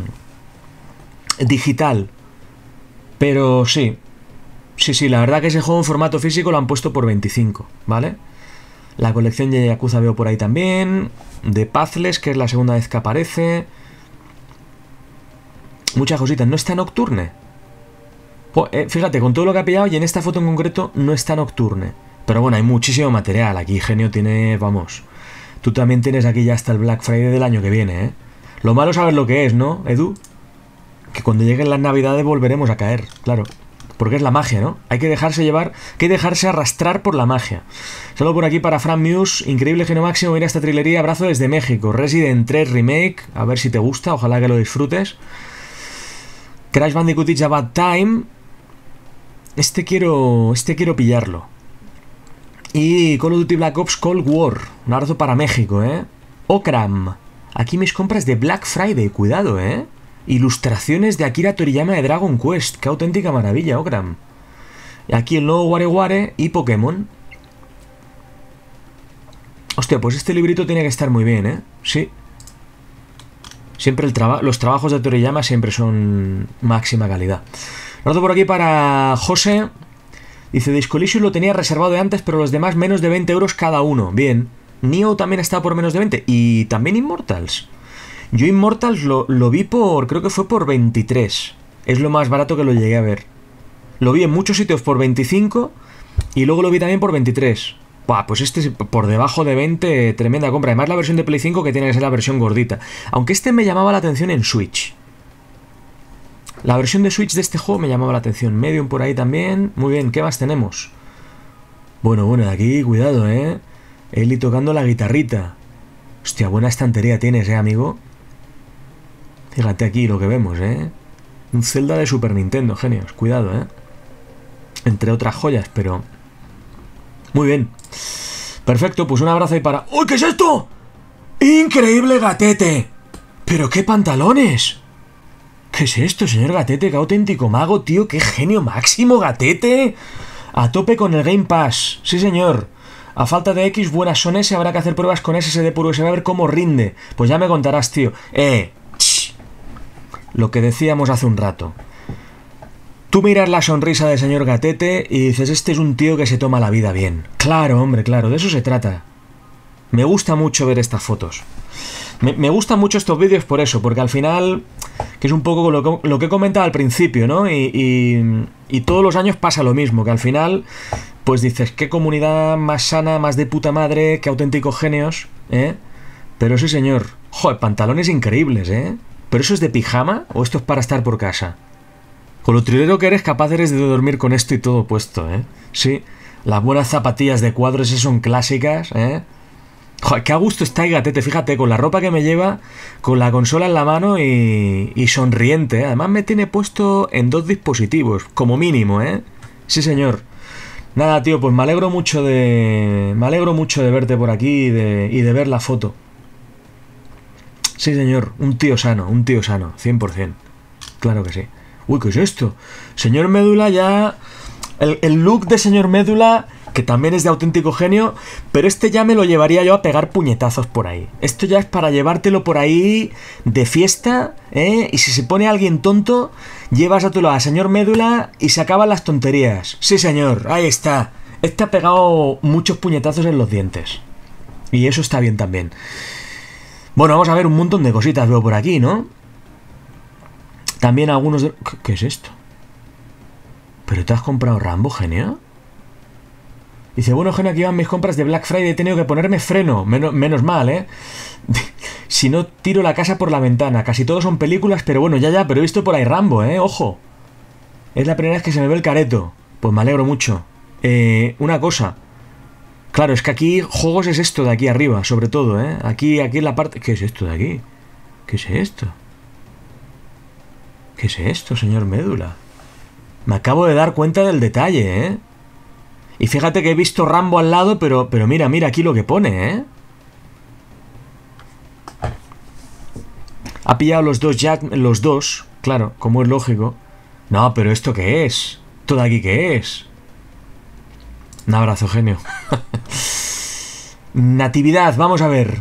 digital. Pero sí, la verdad que ese juego en formato físico lo han puesto por 25, ¿vale? La colección de Yakuza veo por ahí también. De Pathless, que es la segunda vez que aparece. Muchas cositas. No está Nocturne. Fíjate, con todo lo que ha pillado, y en esta foto en concreto no está Nocturne. Pero bueno, hay muchísimo material. Aquí Genio tiene, vamos... Tú también tienes aquí ya hasta el Black Friday del año que viene, ¿eh? Lo malo es saber lo que es, ¿no, Edu? Que cuando lleguen las navidades volveremos a caer, claro. Porque es la magia, ¿no? Hay que dejarse llevar, hay que dejarse arrastrar por la magia. Solo por aquí para Fran Muse, increíble Genio Máximo, mira esta trilería, abrazo desde México. Resident 3 Remake, a ver si te gusta, ojalá que lo disfrutes. Crash Bandicoot It's a Bad Time. Este quiero pillarlo. Y Call of Duty Black Ops Cold War. Un abrazo para México, ¿eh? Okram. Aquí mis compras de Black Friday, cuidado, ¿eh? Ilustraciones de Akira Toriyama de Dragon Quest. Qué auténtica maravilla, Okram. Y aquí el nuevo WarioWare y Pokémon. Hostia, pues este librito tiene que estar muy bien, ¿eh? Sí. Siempre los trabajos de Toriyama siempre son máxima calidad. Noto por aquí para José. Dice, Discolisium lo tenía reservado de antes, pero los demás menos de 20 euros cada uno. Bien. Nioh también está por menos de 20. Y también Immortals. Yo Immortals lo vi por... creo que fue por 23. Es lo más barato que lo llegué a ver. Lo vi en muchos sitios por 25 y luego lo vi también por 23. Buah, pues este por debajo de 20, tremenda compra. Además la versión de Play 5 que tiene que ser la versión gordita. Aunque este me llamaba la atención en Switch. La versión de Switch de este juego me llamaba la atención. Medium por ahí también. Muy bien, ¿qué más tenemos? Bueno, de aquí, cuidado, ¿eh? Eli tocando la guitarrita. Hostia, buena estantería tienes, amigo. Fíjate aquí lo que vemos, ¿eh? Un Zelda de Super Nintendo, genios. Cuidado, ¿eh? Entre otras joyas, pero... Muy bien. Perfecto, pues un abrazo ahí para... ¡Uy, qué es esto! ¡Increíble, Gatete! ¡Pero qué pantalones! ¿Qué es esto, señor Gatete? ¡Qué auténtico mago, tío! ¡Qué genio máximo, Gatete! A tope con el Game Pass. Sí, señor. A falta de X, buenas son S. Habrá que hacer pruebas con SSD por USB a ver cómo rinde. Pues ya me contarás, tío. Lo que decíamos hace un rato. Tú miras la sonrisa del señor Gatete y dices, este es un tío que se toma la vida bien. Claro, hombre, claro, de eso se trata. Me gusta mucho ver estas fotos. Me gustan mucho estos vídeos por eso, porque al final, que es un poco lo que he comentado al principio, ¿no? Y todos los años pasa lo mismo, que al final, pues dices, qué comunidad más sana, más de puta madre, qué auténticos genios, ¿eh? Pero sí, señor, joder, pantalones increíbles, ¿eh? ¿Pero eso es de pijama o esto es para estar por casa? Con lo trilero que eres, capaz eres de dormir con esto y todo puesto, ¿eh? Sí, las buenas zapatillas de cuadros esas son clásicas, ¿eh? Joder, qué a gusto está el Gatete, fíjate, con la ropa que me lleva, con la consola en la mano y sonriente, ¿eh? Además me tiene puesto en 2 dispositivos, como mínimo, ¿eh? Sí, señor. Nada, tío, pues me alegro mucho de verte por aquí y de ver la foto. Sí, señor, un tío sano, 100%. Claro que sí. Uy, ¿qué es esto? Señor Médula ya... El look de señor Médula, que también es de auténtico genio, pero este ya me lo llevaría yo a pegar puñetazos por ahí. Esto ya es para llevártelo por ahí de fiesta, ¿eh? Y si se pone alguien tonto, llévaselo a señor Médula y se acaban las tonterías. Sí, señor, ahí está. Este ha pegado muchos puñetazos en los dientes. Y eso está bien también. Bueno, vamos a ver un montón de cositas veo por aquí, ¿no? También algunos de... ¿Qué es esto? ¿Pero te has comprado Rambo, genio? Dice, bueno, genio, aquí van mis compras de Black Friday. He tenido que ponerme freno. Menos mal, ¿eh? Si no, tiro la casa por la ventana. Casi todos son películas, pero bueno, ya, pero he visto por ahí Rambo, ¿eh? Ojo. Es la primera vez que se me ve el careto. Pues me alegro mucho. Una cosa. Claro, es que aquí juegos es esto de aquí arriba, sobre todo, ¿eh? Aquí en la parte... ¿Qué es esto de aquí? ¿Qué es esto? ¿Qué es esto, señor Médula? Me acabo de dar cuenta del detalle, ¿eh? Y fíjate que he visto Rambo al lado, pero mira aquí lo que pone, ¿eh? Ha pillado los dos, claro, como es lógico. No, pero ¿esto qué es? ¿Todo aquí qué es? Un abrazo, genio. Natividad, vamos a ver.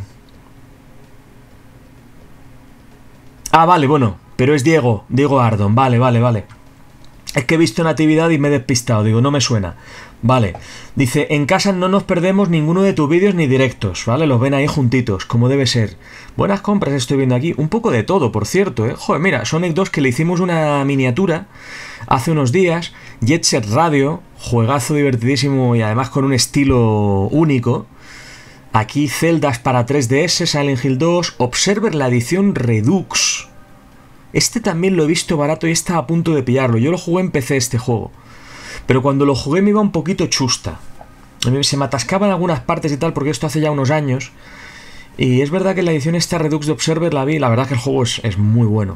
Ah, vale, bueno, pero es Diego Ardon, vale. Es que he visto Natividad y me he despistado, digo, no me suena. Vale, dice, en casa no nos perdemos ninguno de tus vídeos ni directos, ¿vale? Los ven ahí juntitos, como debe ser. Buenas compras estoy viendo aquí, un poco de todo, por cierto, ¿eh? Joder, mira, Sonic 2 que le hicimos una miniatura hace unos días, Jet Set Radio, juegazo divertidísimo y además con un estilo único. Aquí Zeldas para 3DS, Silent Hill 2, Observer la edición Redux. Este también lo he visto barato y estaba a punto de pillarlo. Yo lo jugué en PC este juego. Pero cuando lo jugué me iba un poquito chusta. Se me atascaban algunas partes y tal porque esto hace ya unos años. Y es verdad que la edición esta Redux de Observer la vi. La verdad que el juego es muy bueno.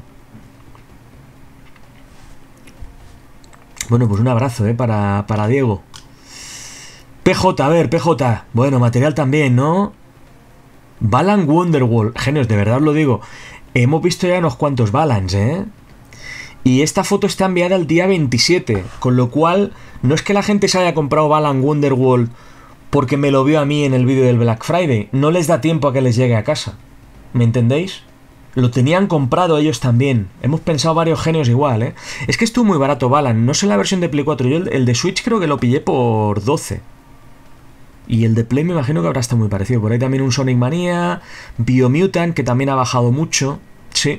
Bueno, pues un abrazo, para Diego. PJ, a ver, PJ. Bueno, material también, ¿no? Balan Wonderwall. Genios, de verdad os lo digo. Hemos visto ya unos cuantos Balans, ¿eh? Y esta foto está enviada el día 27, con lo cual no es que la gente se haya comprado Balan Wonderwall porque me lo vio a mí en el vídeo del Black Friday. No les da tiempo a que les llegue a casa. ¿Me entendéis? Lo tenían comprado ellos también. Hemos pensado varios genios igual, ¿eh? Es que estuvo muy barato Balan. No sé la versión de Play 4. Yo el de Switch creo que lo pillé por 12. Y el de Play me imagino que habrá estado muy parecido. Por ahí también un Sonic Mania, Biomutant, que también ha bajado mucho. Sí.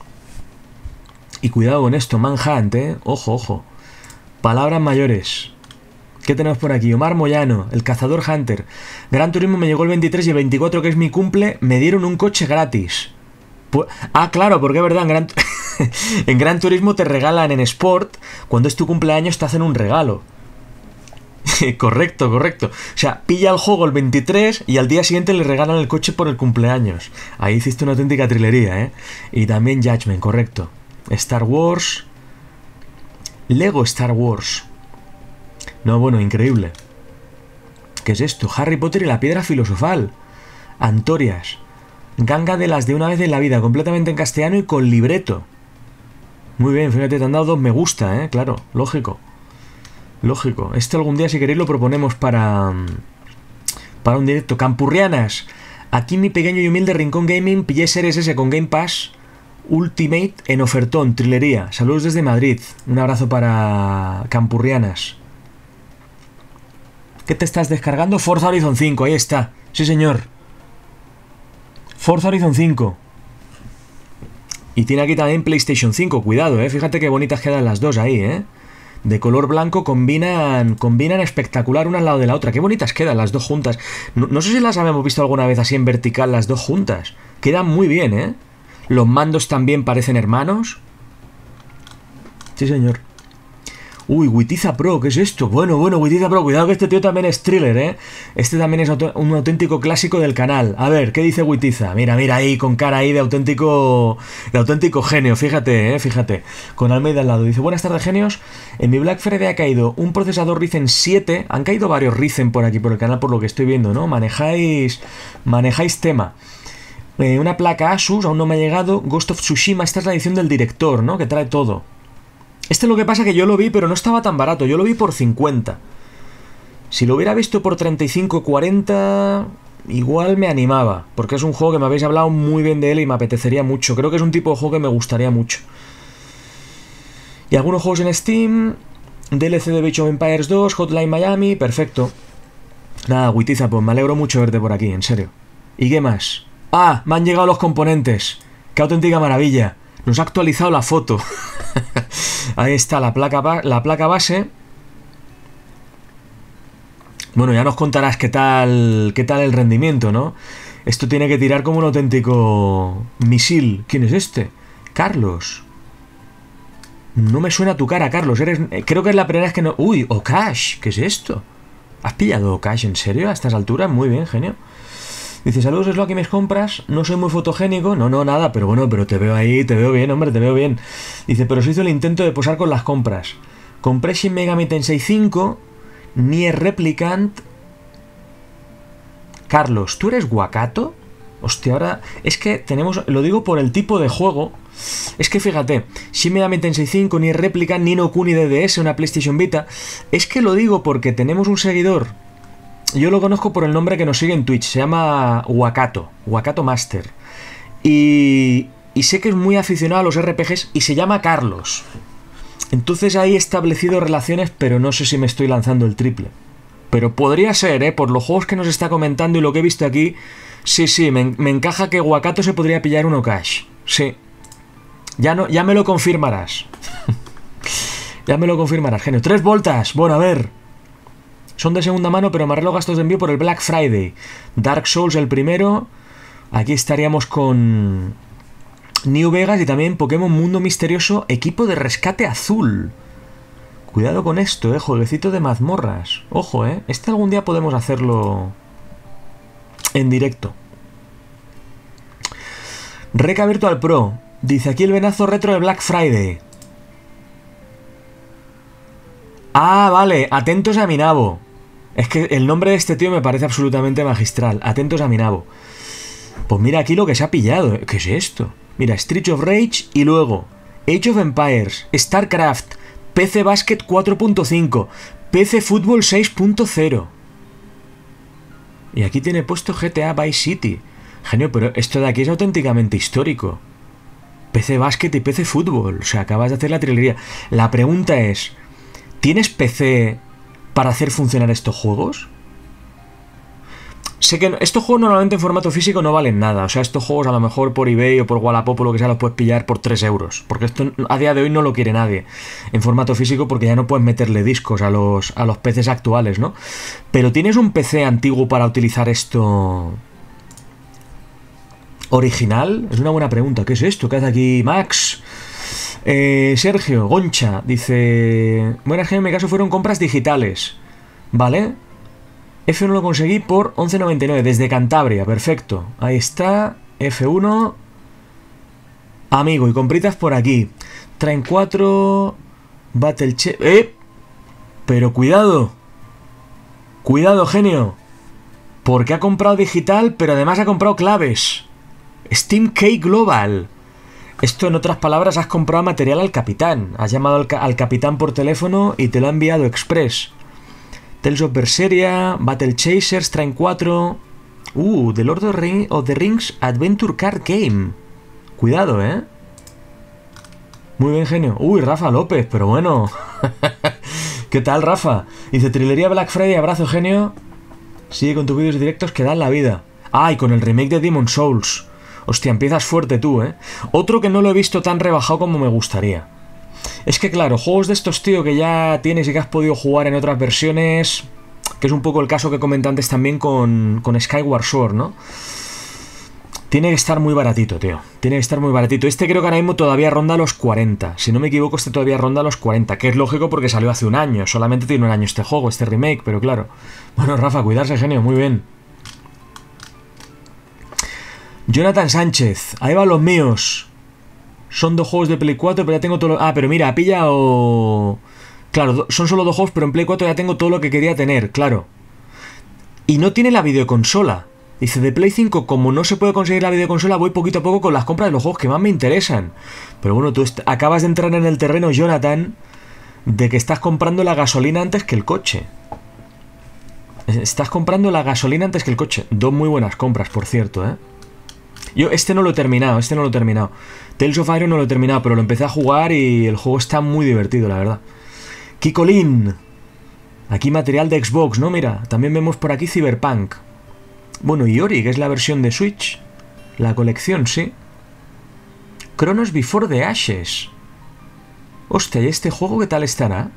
Y cuidado con esto, Manhunt, ¿eh? Ojo. Palabras mayores. ¿Qué tenemos por aquí? Omar Moyano, el cazador Hunter. Gran Turismo me llegó el 23 y el 24, que es mi cumple, me dieron un coche gratis. Claro, porque es verdad, en Gran Turismo te regalan en Sport, cuando es tu cumpleaños te hacen un regalo. Correcto. O sea, pilla el juego el 23 y al día siguiente le regalan el coche por el cumpleaños. Ahí hiciste una auténtica trilería, ¿eh? Y también Judgment, correcto. Star Wars. Lego Star Wars. No, bueno, increíble. ¿Qué es esto? Harry Potter y la piedra filosofal. Antorias. Ganga de las de una vez en la vida, completamente en castellano y con libreto. Muy bien, fíjate, te han dado 2 me gusta, ¿eh? Claro, lógico. Este algún día, si queréis, lo proponemos para un directo. Campurrianas. Aquí en mi pequeño y humilde rincón gaming pillé Series S con Game Pass Ultimate en ofertón, trilería. Saludos desde Madrid. Un abrazo para Campurrianas. ¿Qué te estás descargando? Forza Horizon 5, ahí está. Sí, señor. Forza Horizon 5. Y tiene aquí también PlayStation 5. Cuidado, fíjate qué bonitas quedan las dos ahí, de color blanco, combinan espectacular una al lado de la otra. Qué bonitas quedan las dos juntas. No sé si las habíamos visto alguna vez así en vertical, las dos juntas. Quedan muy bien, Los mandos también parecen hermanos. Sí, señor. Uy, Witiza Pro, ¿qué es esto? Bueno, Witiza Pro, cuidado que este tío también es thriller, Este también es un auténtico clásico del canal. A ver, ¿qué dice Witiza? Mira ahí, con cara ahí de auténtico genio, fíjate. Con Almeida al lado. Dice, buenas tardes, genios. En mi Black Friday ha caído un procesador Ryzen 7. Han caído varios Ryzen por aquí, por el canal, por lo que estoy viendo, ¿no? Manejáis tema. Una placa Asus, aún no me ha llegado. Ghost of Tsushima, esta es la edición del director, ¿no? Que trae todo. Este es lo que pasa, que yo lo vi, pero no estaba tan barato. Yo lo vi por 50. Si lo hubiera visto por 35, 40... igual me animaba, porque es un juego que me habéis hablado muy bien de él y me apetecería mucho. Creo que es un tipo de juego que me gustaría mucho. Y algunos juegos en Steam. DLC de Age of Empires 2, Hotline Miami, perfecto. Nada, Witiza, pues me alegro mucho de verte por aquí, en serio. ¿Y qué más? ¡Ah! Me han llegado los componentes. ¡Qué auténtica maravilla! Nos ha actualizado la foto. Ahí está la placa base. Bueno, ya nos contarás qué tal el rendimiento, ¿no? Esto tiene que tirar como un auténtico misil. ¿Quién es este? Carlos. No me suena tu cara, Carlos. Creo que es la primera vez que no... ¡Uy! Okash. ¿Qué es esto? ¿Has pillado Okash en serio a estas alturas? Muy bien, genio. Dice, saludos, es lo que mis compras. No soy muy fotogénico. No, nada, pero bueno, pero te veo ahí, te veo bien, hombre, te veo bien. Dice, pero se hizo el intento de posar con las compras. Compré Shin Megami Tensei 5, Nier Replicant. Carlos, ¿tú eres Wakato? Hostia, ahora... Es que tenemos... Lo digo por el tipo de juego. Es que fíjate, Shin Megami Tensei 5, Nier Replicant, Ni no Kuni DDS, una PlayStation Vita. Es que lo digo porque tenemos un seguidor... Yo lo conozco por el nombre que nos sigue en Twitch. Se llama Wakato. Wakato Master. Y sé que es muy aficionado a los RPGs y se llama Carlos. Entonces ahí he establecido relaciones, pero no sé si me estoy lanzando el triple. Pero podría ser, ¿eh? Por los juegos que nos está comentando y lo que he visto aquí. Sí, me encaja que Wakato se podría pillar un Okash. Sí. Ya me lo confirmarás. Ya me lo confirmarás, genio. 3 voltas. Bueno, a ver. Son de segunda mano, pero me arreglo gastos de envío por el Black Friday. Dark Souls el primero. Aquí estaríamos con New Vegas y también Pokémon Mundo Misterioso, equipo de rescate azul. Cuidado con esto, jueguecito de mazmorras. Ojo, este algún día podemos hacerlo en directo. Reca Virtual Pro. Dice aquí el venazo retro de Black Friday. Ah, vale, atentos a mi nabo. Es que el nombre de este tío me parece absolutamente magistral. Atentos a mi nabo. Pues mira aquí lo que se ha pillado. ¿Qué es esto? Mira, Streets of Rage y luego Age of Empires, StarCraft, PC Basket 4.5, PC Fútbol 6.0. Y aquí tiene puesto GTA Vice City. Genio, pero esto de aquí es auténticamente histórico. PC Basket y PC Fútbol. O sea, acabas de hacer la trilería. La pregunta es, ¿tienes PC para hacer funcionar estos juegos? Sé que estos juegos normalmente en formato físico no valen nada. O sea, estos juegos a lo mejor por eBay o por Wallapop o lo que sea los puedes pillar por 3 euros. Porque esto a día de hoy no lo quiere nadie en formato físico, porque ya no puedes meterle discos a los PCs actuales, ¿no? Pero ¿tienes un PC antiguo para utilizar esto original? Es una buena pregunta. ¿Qué es esto? ¿Qué hace aquí Max? Sergio Goncha dice, buenas, en mi caso fueron compras digitales, ¿vale? F1 lo conseguí por 11,99 desde Cantabria, perfecto. Ahí está, F1. Amigo, y compritas por aquí. Train 4, Battle Chef... Pero cuidado. Cuidado, genio. Porque ha comprado digital, pero además ha comprado claves. Steam Key Global. Esto, en otras palabras, has comprado material al capitán. Has llamado al capitán por teléfono y te lo ha enviado express. Tales of Berseria, Battle Chasers, Train 4... The Lord of the Rings Adventure Card Game. Cuidado, Muy bien, genio. Rafa López, pero bueno. ¿Qué tal, Rafa? Dice, trilería Black Friday, abrazo, genio. Sigue con tus vídeos directos que dan la vida. Y con el remake de Demon's Souls. Hostia, empiezas fuerte tú, Otro que no lo he visto tan rebajado como me gustaría. Es que claro, juegos de estos, tío, que ya tienes y que has podido jugar en otras versiones, que es un poco el caso que comenté antes también con Skyward Sword, ¿no? Tiene que estar muy baratito, tío. Tiene que estar muy baratito. Este creo que ahora mismo todavía ronda los 40. Si no me equivoco, este todavía ronda los 40. Que es lógico porque salió hace un año. Solamente tiene un año este juego, este remake, pero claro. Bueno, Rafa, cuidarse, genio. Muy bien. Jonathan Sánchez. Ahí van los míos. Son 2 juegos de Play 4, pero ya tengo todo lo... pero mira, ha pillado... Claro, son solo 2 juegos, pero en Play 4 ya tengo todo lo que quería tener, claro. Y no tiene la videoconsola. Dice, de Play 5, como no se puede conseguir la videoconsola, voy poquito a poco con las compras de los juegos que más me interesan. Pero bueno, tú acabas de entrar en el terreno, Jonathan, de que estás comprando la gasolina antes que el coche. Estás comprando la gasolina antes que el coche. Dos muy buenas compras, por cierto, ¿eh? Yo este no lo he terminado, Tales of Iron no lo he terminado, pero lo empecé a jugar y el juego está muy divertido, la verdad. Kikolin. Aquí material de Xbox, ¿no? Mira, también vemos por aquí Cyberpunk. Bueno, y Ori, que es la versión de Switch. La colección, sí. Chronos Before the Ashes. Hostia, ¿y este juego qué tal estará?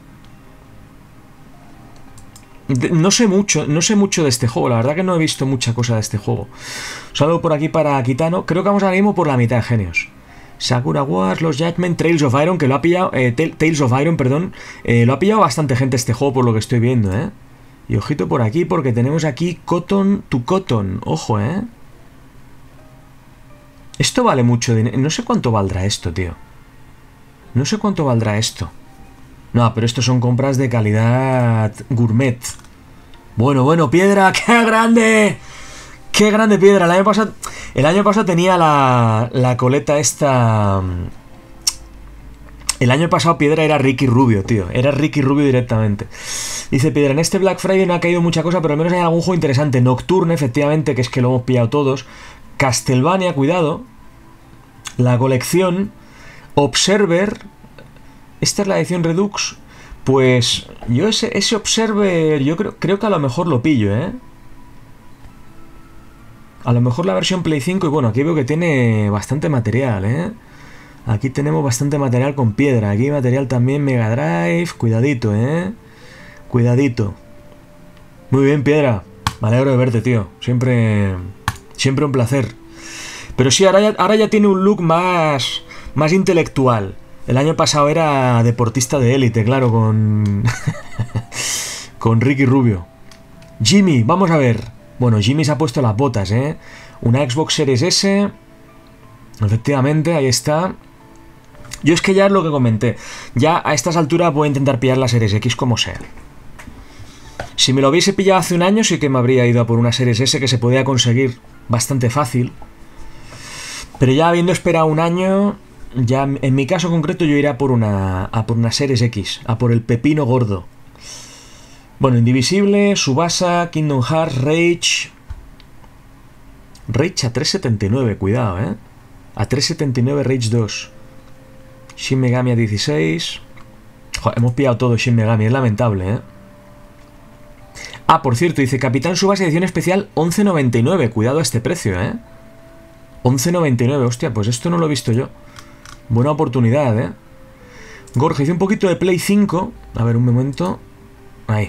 No sé mucho de este juego, la verdad que no he visto mucha cosa de este juego. Un saludo por aquí para Kitano. Creo que vamos ahora mismo por la mitad, genios. Sakura Wars, Los Judgment, Trails of Iron, que lo ha pillado... Tales of Iron, perdón. Lo ha pillado bastante gente este juego por lo que estoy viendo, ¿eh? Y ojito por aquí, porque tenemos aquí Cotton to Cotton. Ojo, ¿eh? Esto vale mucho dinero. No sé cuánto valdrá esto, tío. No sé cuánto valdrá esto. No, pero estos son compras de calidad gourmet. Bueno, piedra, ¡qué grande! ¡Qué grande piedra! El año pasado tenía la coleta esta... El año pasado piedra era Ricky Rubio, tío. Era Ricky Rubio directamente. Dice Piedra, en este Black Friday no ha caído mucha cosa, pero al menos hay algún juego interesante. Nocturne, efectivamente, que es que lo hemos pillado todos. Castlevania, cuidado. La colección. Observer. Esta es la edición Redux. Pues yo ese Observer, yo creo que a lo mejor lo pillo, ¿eh? A lo mejor la versión Play 5. Y bueno, aquí veo que tiene bastante material, ¿eh? Aquí tenemos bastante material con piedra. Aquí hay material también Mega Drive. Cuidadito, ¿eh? Cuidadito. Muy bien, piedra. Me alegro de verte, tío. Siempre un placer. Pero sí, ahora ya tiene un look más intelectual. El año pasado era deportista de élite, claro, con... con Ricky Rubio. Jimmy, vamos a ver. Bueno, Jimmy se ha puesto las botas, ¿eh? Una Xbox Series S. Efectivamente, ahí está. Yo es que ya es lo que comenté. Ya a estas alturas voy a intentar pillar la Series X como sea. Si me lo hubiese pillado hace un año, sí que me habría ido a por una Series S que se podía conseguir bastante fácil. Pero ya habiendo esperado un año, ya en mi caso concreto yo iré a por una Series X, a por el pepino gordo. Bueno, Indivisible, Subasa, Kingdom Hearts, Rage. Rage a 3,79, cuidado, ¿eh? A 3,79 Rage 2. Shin Megami a 16. Joder, hemos pillado todo Shin Megami, es lamentable, ¿eh? Ah, por cierto, dice Capitán Subasa edición especial 11,99. Cuidado a este precio, ¿eh? 11,99, hostia, pues esto no lo he visto yo. Buena oportunidad, ¿eh? Gorge, hice un poquito de Play 5. A ver, un momento. Ahí.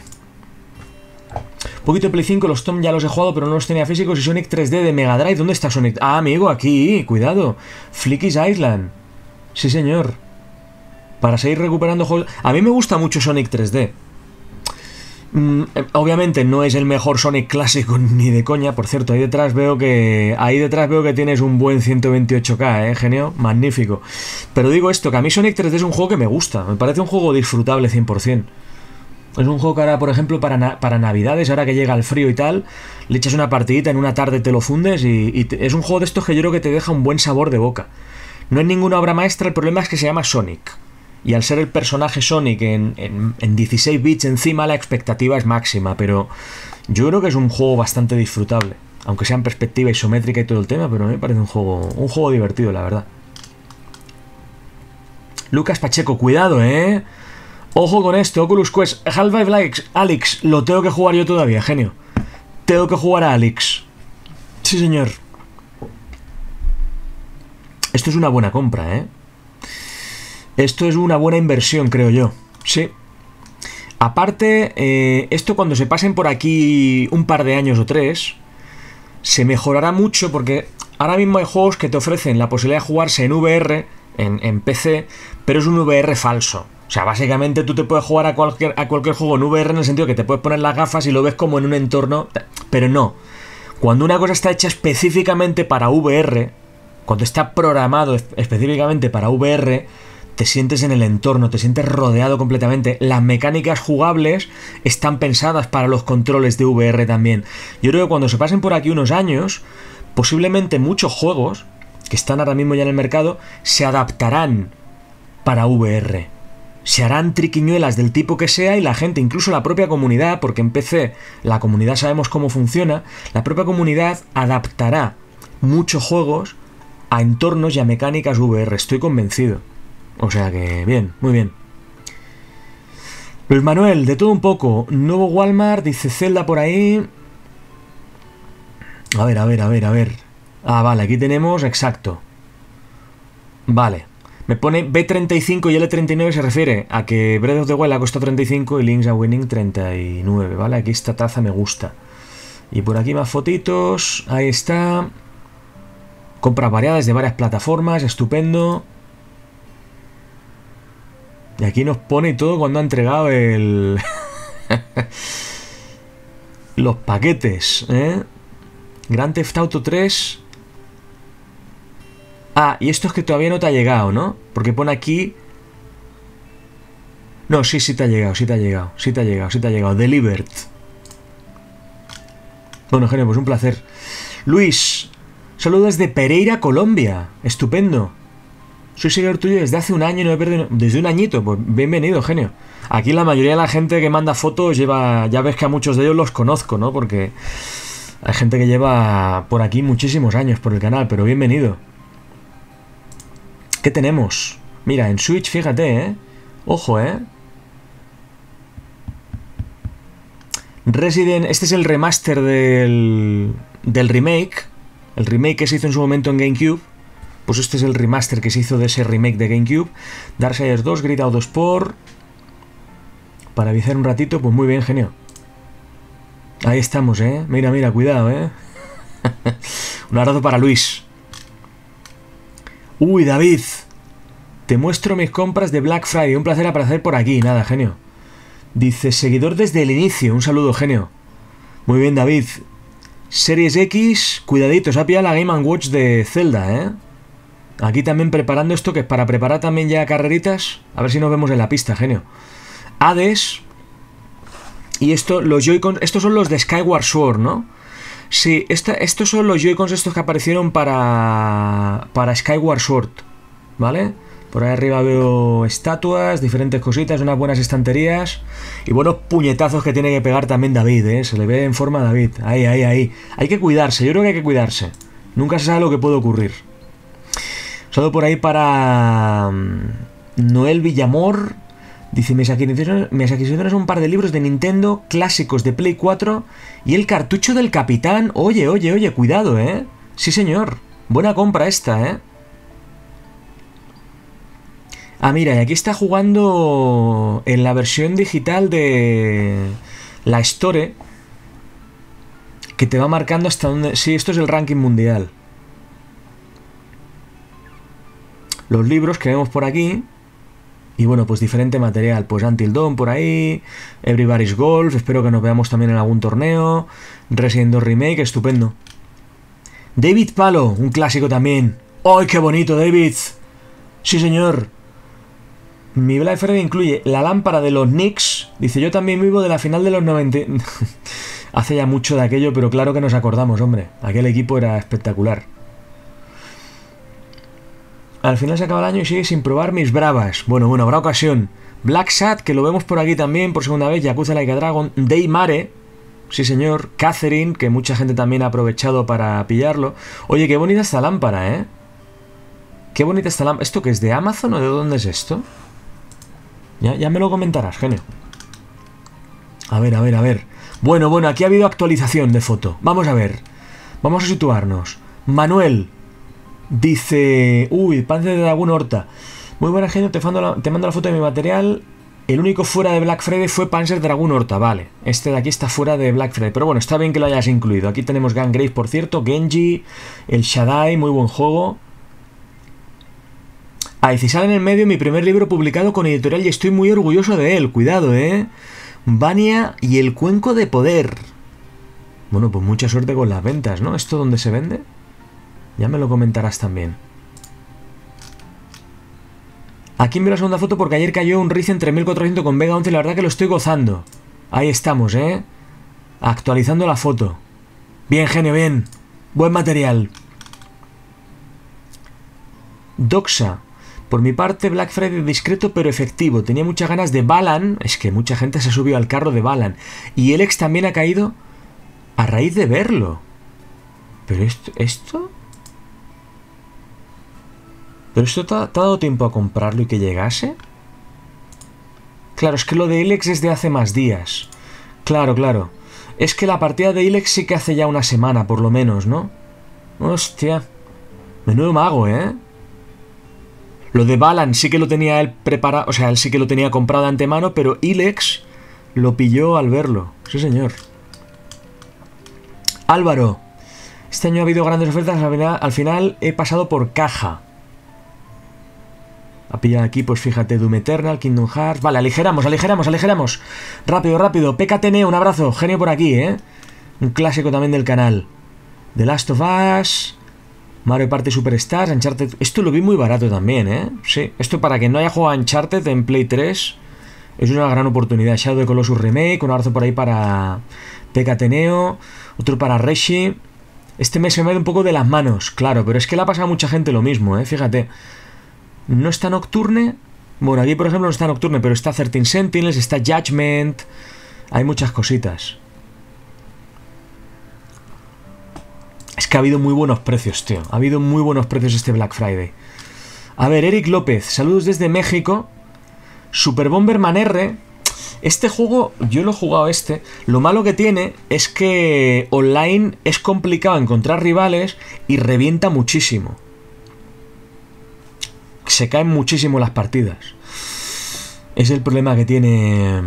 Un poquito de Play 5, los Tom ya los he jugado, pero no los tenía físicos. Y Sonic 3D de Mega Drive, ¿dónde está Sonic? Ah, amigo, aquí, cuidado. Flicky's Island. Sí, señor. Para seguir recuperando juegos. A mí me gusta mucho Sonic 3D. Obviamente no es el mejor Sonic clásico ni de coña. Por cierto, ahí detrás veo que tienes un buen 128K, genio, magnífico. Pero digo esto, que a mí Sonic 3D es un juego que me gusta. Me parece un juego disfrutable 100%. Es un juego que ahora, por ejemplo, para Navidades, ahora que llega el frío y tal, le echas una partidita, en una tarde te lo fundes y es un juego de estos que yo creo que te deja un buen sabor de boca. No es ninguna obra maestra, el problema es que se llama Sonic. Y al ser el personaje Sonic en 16 bits encima, la expectativa es máxima. Pero yo creo que es un juego bastante disfrutable. Aunque sea en perspectiva isométrica y todo el tema, pero a mí me parece un juego divertido, la verdad. Lucas Pacheco, cuidado, ¿eh? Ojo con esto, Oculus Quest. Half-Life Alyx, lo tengo que jugar yo todavía, genio. Tengo que jugar a Alyx. Sí, señor. Esto es una buena compra, ¿eh? Esto es una buena inversión, creo yo. Sí. Aparte, esto cuando se pasen por aquí un par de años o 3, se mejorará mucho porque ahora mismo hay juegos que te ofrecen la posibilidad de jugarse en VR, en PC, pero es un VR falso. O sea, básicamente tú te puedes jugar a cualquier juego en VR en el sentido que te puedes poner las gafas y lo ves como en un entorno... Pero no. Cuando una cosa está hecha específicamente para VR, cuando está programado específicamente para VR... te sientes en el entorno, te sientes rodeado completamente. Las mecánicas jugables están pensadas para los controles de VR también. Yo creo que cuando se pasen por aquí unos años, posiblemente muchos juegos que están ahora mismo ya en el mercado se adaptarán para VR. Se harán triquiñuelas del tipo que sea y la gente, incluso la propia comunidad, porque en PC la comunidad sabemos cómo funciona, la propia comunidad adaptará muchos juegos a entornos y a mecánicas VR. Estoy convencido. O sea que, bien, muy bien. Luis Manuel, de todo un poco. Nuevo Walmart, dice Zelda por ahí. A ver. Ah, vale, aquí tenemos, exacto. Vale. Me pone B35 y L39 se refiere a que Breath of the Wild ha costado 35 y Link's Awakening 39, ¿vale? Aquí esta taza me gusta. Y por aquí más fotitos. Ahí está. Compras variadas de varias plataformas, estupendo. Y aquí nos pone todo cuando ha entregado el... los paquetes, ¿eh? Grand Theft Auto 3. Ah, y esto es que todavía no te ha llegado, ¿no? Porque pone aquí... No, sí te ha llegado. Delivered. Bueno, genio, pues un placer. Luis, saludos desde Pereira, Colombia. Estupendo. Soy seguidor tuyo desde hace un año y no he perdido... Desde un añito, pues bienvenido, genio. Aquí la mayoría de la gente que manda fotos lleva... Ya ves que a muchos de ellos los conozco, ¿no? Porque hay gente que lleva por aquí muchísimos años por el canal, pero bienvenido. ¿Qué tenemos? Mira, en Switch, fíjate, ¿eh? Ojo, ¿eh? Resident... Este es el remaster del remake. El remake que se hizo en su momento en GameCube. Pues este es el remaster que se hizo de ese remake de GameCube. Darksiders 2, Grid Auto Sport. Para viciar un ratito, pues muy bien, genio. Ahí estamos, ¿eh? Mira, cuidado, ¿eh? Un abrazo para Luis. Uy, David. Te muestro mis compras de Black Friday. Un placer aparecer por aquí. Nada, genio. Dice, seguidor desde el inicio. Un saludo, genio. Muy bien, David. Series X, cuidadito, se ha pillado la Game & Watch de Zelda, ¿eh? Aquí también preparando esto, que es para preparar también ya carreritas. A ver si nos vemos en la pista, genio. Hades. Y esto, los Joy-Cons, estos son los de Skyward Sword, ¿no? Sí, estos son los Joy-Cons estos que aparecieron para Skyward Sword, ¿vale? Por ahí arriba veo estatuas, diferentes cositas, unas buenas estanterías y buenos puñetazos que tiene que pegar también David, ¿eh? Se le ve en forma a David. Ahí. Hay que cuidarse, yo creo que hay que cuidarse. Nunca se sabe lo que puede ocurrir. Solo por ahí para Noel Villamor. Dice, mis adquisiciones son un par de libros de Nintendo clásicos de Play 4 y el cartucho del Capitán. Oye, cuidado, ¿eh? Sí, señor. Buena compra esta, ¿eh? Ah, mira, y aquí está jugando en la versión digital de la Store, que te va marcando hasta dónde... Sí, esto es el ranking mundial. Los libros que vemos por aquí. Y bueno, pues diferente material. Pues Until Dawn por ahí. Everybody's Golf. Espero que nos veamos también en algún torneo. Resident 2 Remake. Estupendo. David Palo. Un clásico también. ¡Ay, qué bonito, David! Sí, señor. Mi Black Friday incluye la lámpara de los Knicks. Dice, yo también vivo de la final de los 90. Hace ya mucho de aquello, pero claro que nos acordamos, hombre. Aquel equipo era espectacular. Al final se acaba el año y sigue sin probar mis bravas. Bueno, habrá ocasión. Black Sat, que lo vemos por aquí también por segunda vez. Yakuza Like a Dragon. Daymare. Sí, señor. Catherine, que mucha gente también ha aprovechado para pillarlo. Oye, qué bonita esta lámpara, ¿eh? Qué bonita esta lámpara. ¿Esto qué es? ¿De Amazon o de dónde es esto? Ya me lo comentarás, genio. A ver. Bueno, aquí ha habido actualización de foto. Vamos a ver. Vamos a situarnos. Manuel dice... Uy, Panzer de Dragón Horta. Muy buena, genio, te mando la foto de mi material. El único fuera de Black Friday fue Panzer Dragoon Horta, vale. Este de aquí está fuera de Black Friday. Pero bueno, está bien que lo hayas incluido. Aquí tenemos Gangrave, por cierto, Genji, el Shaddai, muy buen juego. Ah, y si sale en el medio mi primer libro publicado con editorial y estoy muy orgulloso de él. Cuidado, Vania y el Cuenco de Poder. Bueno, pues mucha suerte con las ventas, ¿no? ¿Esto dónde se vende? Ya me lo comentarás también. Aquí envío la segunda foto porque ayer cayó un Ryzen 3400 con Vega 11 y la verdad que lo estoy gozando. Ahí estamos, ¿eh? Actualizando la foto. Bien, genio, bien. Buen material. Doxa. Por mi parte, Black Friday discreto pero efectivo. Tenía muchas ganas de Balan. Es que mucha gente se subió al carro de Balan. Y Elex también ha caído a raíz de verlo. Pero esto... ¿Pero esto te ha dado tiempo a comprarlo y que llegase? Claro, es que lo de Ilex es de hace más días. Claro, claro. Es que la partida de Ilex sí que hace ya una semana, por lo menos, ¿no? Hostia. Menudo mago, ¿eh? Lo de Balan sí que lo tenía él preparado, o sea, él sí que lo tenía comprado de antemano, pero Ilex lo pilló al verlo. Sí, señor. Álvaro. Este año ha habido grandes ofertas, al final he pasado por caja. A pillar aquí, pues fíjate, Doom Eternal, Kingdom Hearts... Vale, aligeramos. Rápido, rápido. PKTN, un abrazo. Genio por aquí, ¿eh? Un clásico también del canal. The Last of Us... Mario Party Superstars, Uncharted... Esto lo vi muy barato también, ¿eh? Sí, esto para quien no haya jugado a Uncharted en Play 3 es una gran oportunidad. Shadow of the Colossus Remake, un abrazo por ahí para PKTNeo, otro para Reshi. Este mes se me ha ido un poco de las manos, claro, pero es que le ha pasado a mucha gente lo mismo, ¿eh? Fíjate. No está Nocturne. Bueno, aquí por ejemplo no está Nocturne, pero está 13 Sentinels, está Judgment. Hay muchas cositas. Es que ha habido muy buenos precios, tío. Ha habido muy buenos precios este Black Friday. A ver, Eric López, saludos desde México. Super Bomberman R. Este juego, yo lo he jugado este. Lo malo que tiene es que online es complicado encontrar rivales y revienta muchísimo. Se caen muchísimo las partidas. Es el problema que tiene...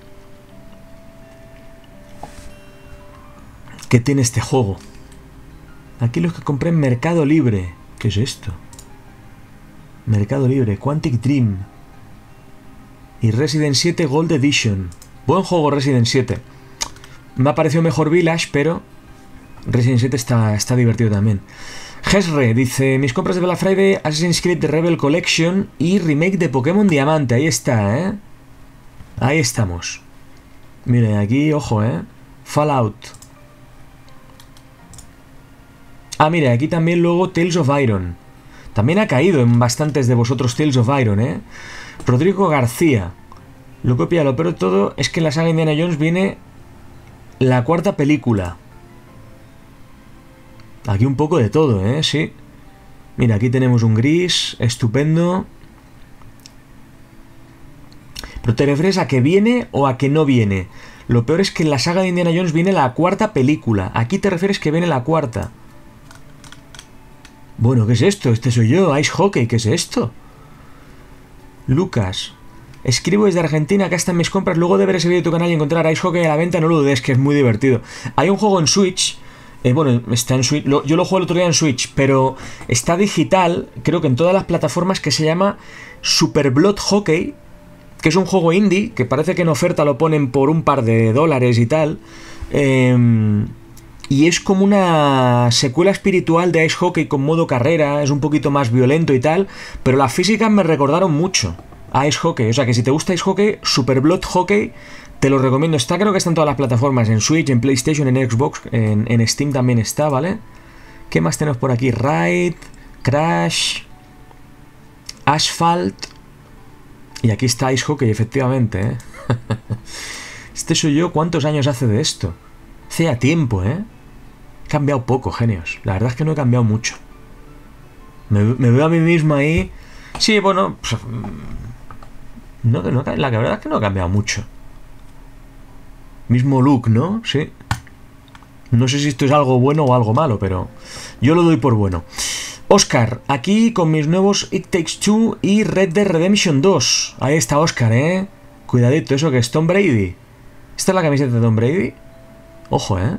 este juego. Aquí los que compré en Mercado Libre. ¿Qué es esto? Mercado Libre, Quantic Dream. Y Resident 7 Gold Edition. Buen juego Resident 7. Me ha parecido mejor Village, pero Resident 7 está divertido también. Hesre dice, mis compras de Black Friday, Assassin's Creed Rebel Collection y remake de Pokémon Diamante. Ahí está, ¿eh? Ahí estamos. Mire, aquí, ojo, ¿eh? Fallout. Ah, mire, aquí también luego Tales of Iron. También ha caído en bastantes de vosotros Tales of Iron, ¿eh? Rodrigo García. Lo copia, lo peor de todo es que en la saga Indiana Jones viene la cuarta película. Aquí un poco de todo, ¿eh? Sí. Mira, aquí tenemos un gris estupendo. ¿Pero te refieres a que viene o a que no viene? Lo peor es que en la saga de Indiana Jones viene la cuarta película. Aquí te refieres que viene la cuarta. Bueno, ¿qué es esto? Este soy yo, Ice Hockey, ¿qué es esto? Lucas. Escribo desde Argentina, acá están mis compras. Luego de ver ese vídeo de tu canal y encontrar Ice Hockey a la venta, no lo dudes, que es muy divertido. Hay un juego en Switch... bueno, está en Switch. Yo lo jugué el otro día en Switch, pero está digital, creo que en todas las plataformas, que se llama Super Blood Hockey, que es un juego indie, que parece que en oferta lo ponen por un par de dólares y tal. Y es como una secuela espiritual de Ice Hockey con modo carrera, es un poquito más violento y tal, pero las físicas me recordaron mucho a Ice Hockey. O sea que si te gusta Ice Hockey, Super Blood Hockey... Te lo recomiendo, está, creo que está en todas las plataformas, en Switch, en PlayStation, en Xbox, en Steam también está, ¿vale? ¿Qué más tenemos por aquí? Ride, Crash, Asphalt, y aquí está Ice Hockey, efectivamente, ¿eh? Este soy yo, ¿cuántos años hace de esto? Hace ya tiempo, ¿eh? He cambiado poco, genios, la verdad es que no he cambiado mucho. Me veo a mí mismo ahí... Sí, bueno, pues, la verdad es que no he cambiado mucho. Mismo look, ¿no? Sí. No sé si esto es algo bueno o algo malo, pero yo lo doy por bueno. Oscar, aquí con mis nuevos It Takes Two y Red Dead Redemption 2. Ahí está Oscar, ¿eh? Cuidadito, ¿eso que es? Tom Brady. ¿Esta es la camiseta de Tom Brady? Ojo, ¿eh?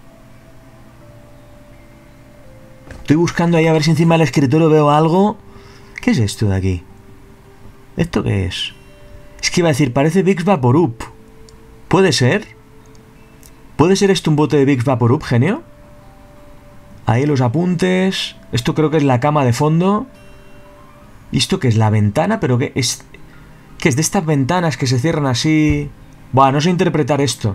Estoy buscando ahí a ver si encima del escritorio veo algo. ¿Qué es esto de aquí? ¿Esto qué es? Es que iba a decir, parece Vicks Vaporub. ¿Puede ser? ¿Puede ser esto un bote de Vicks Vaporub, genio? Ahí los apuntes. Esto creo que es la cama de fondo. ¿Y esto qué es? ¿La ventana? ¿Pero qué es? ¿Qué es de estas ventanas que se cierran así? Buah, no sé interpretar esto.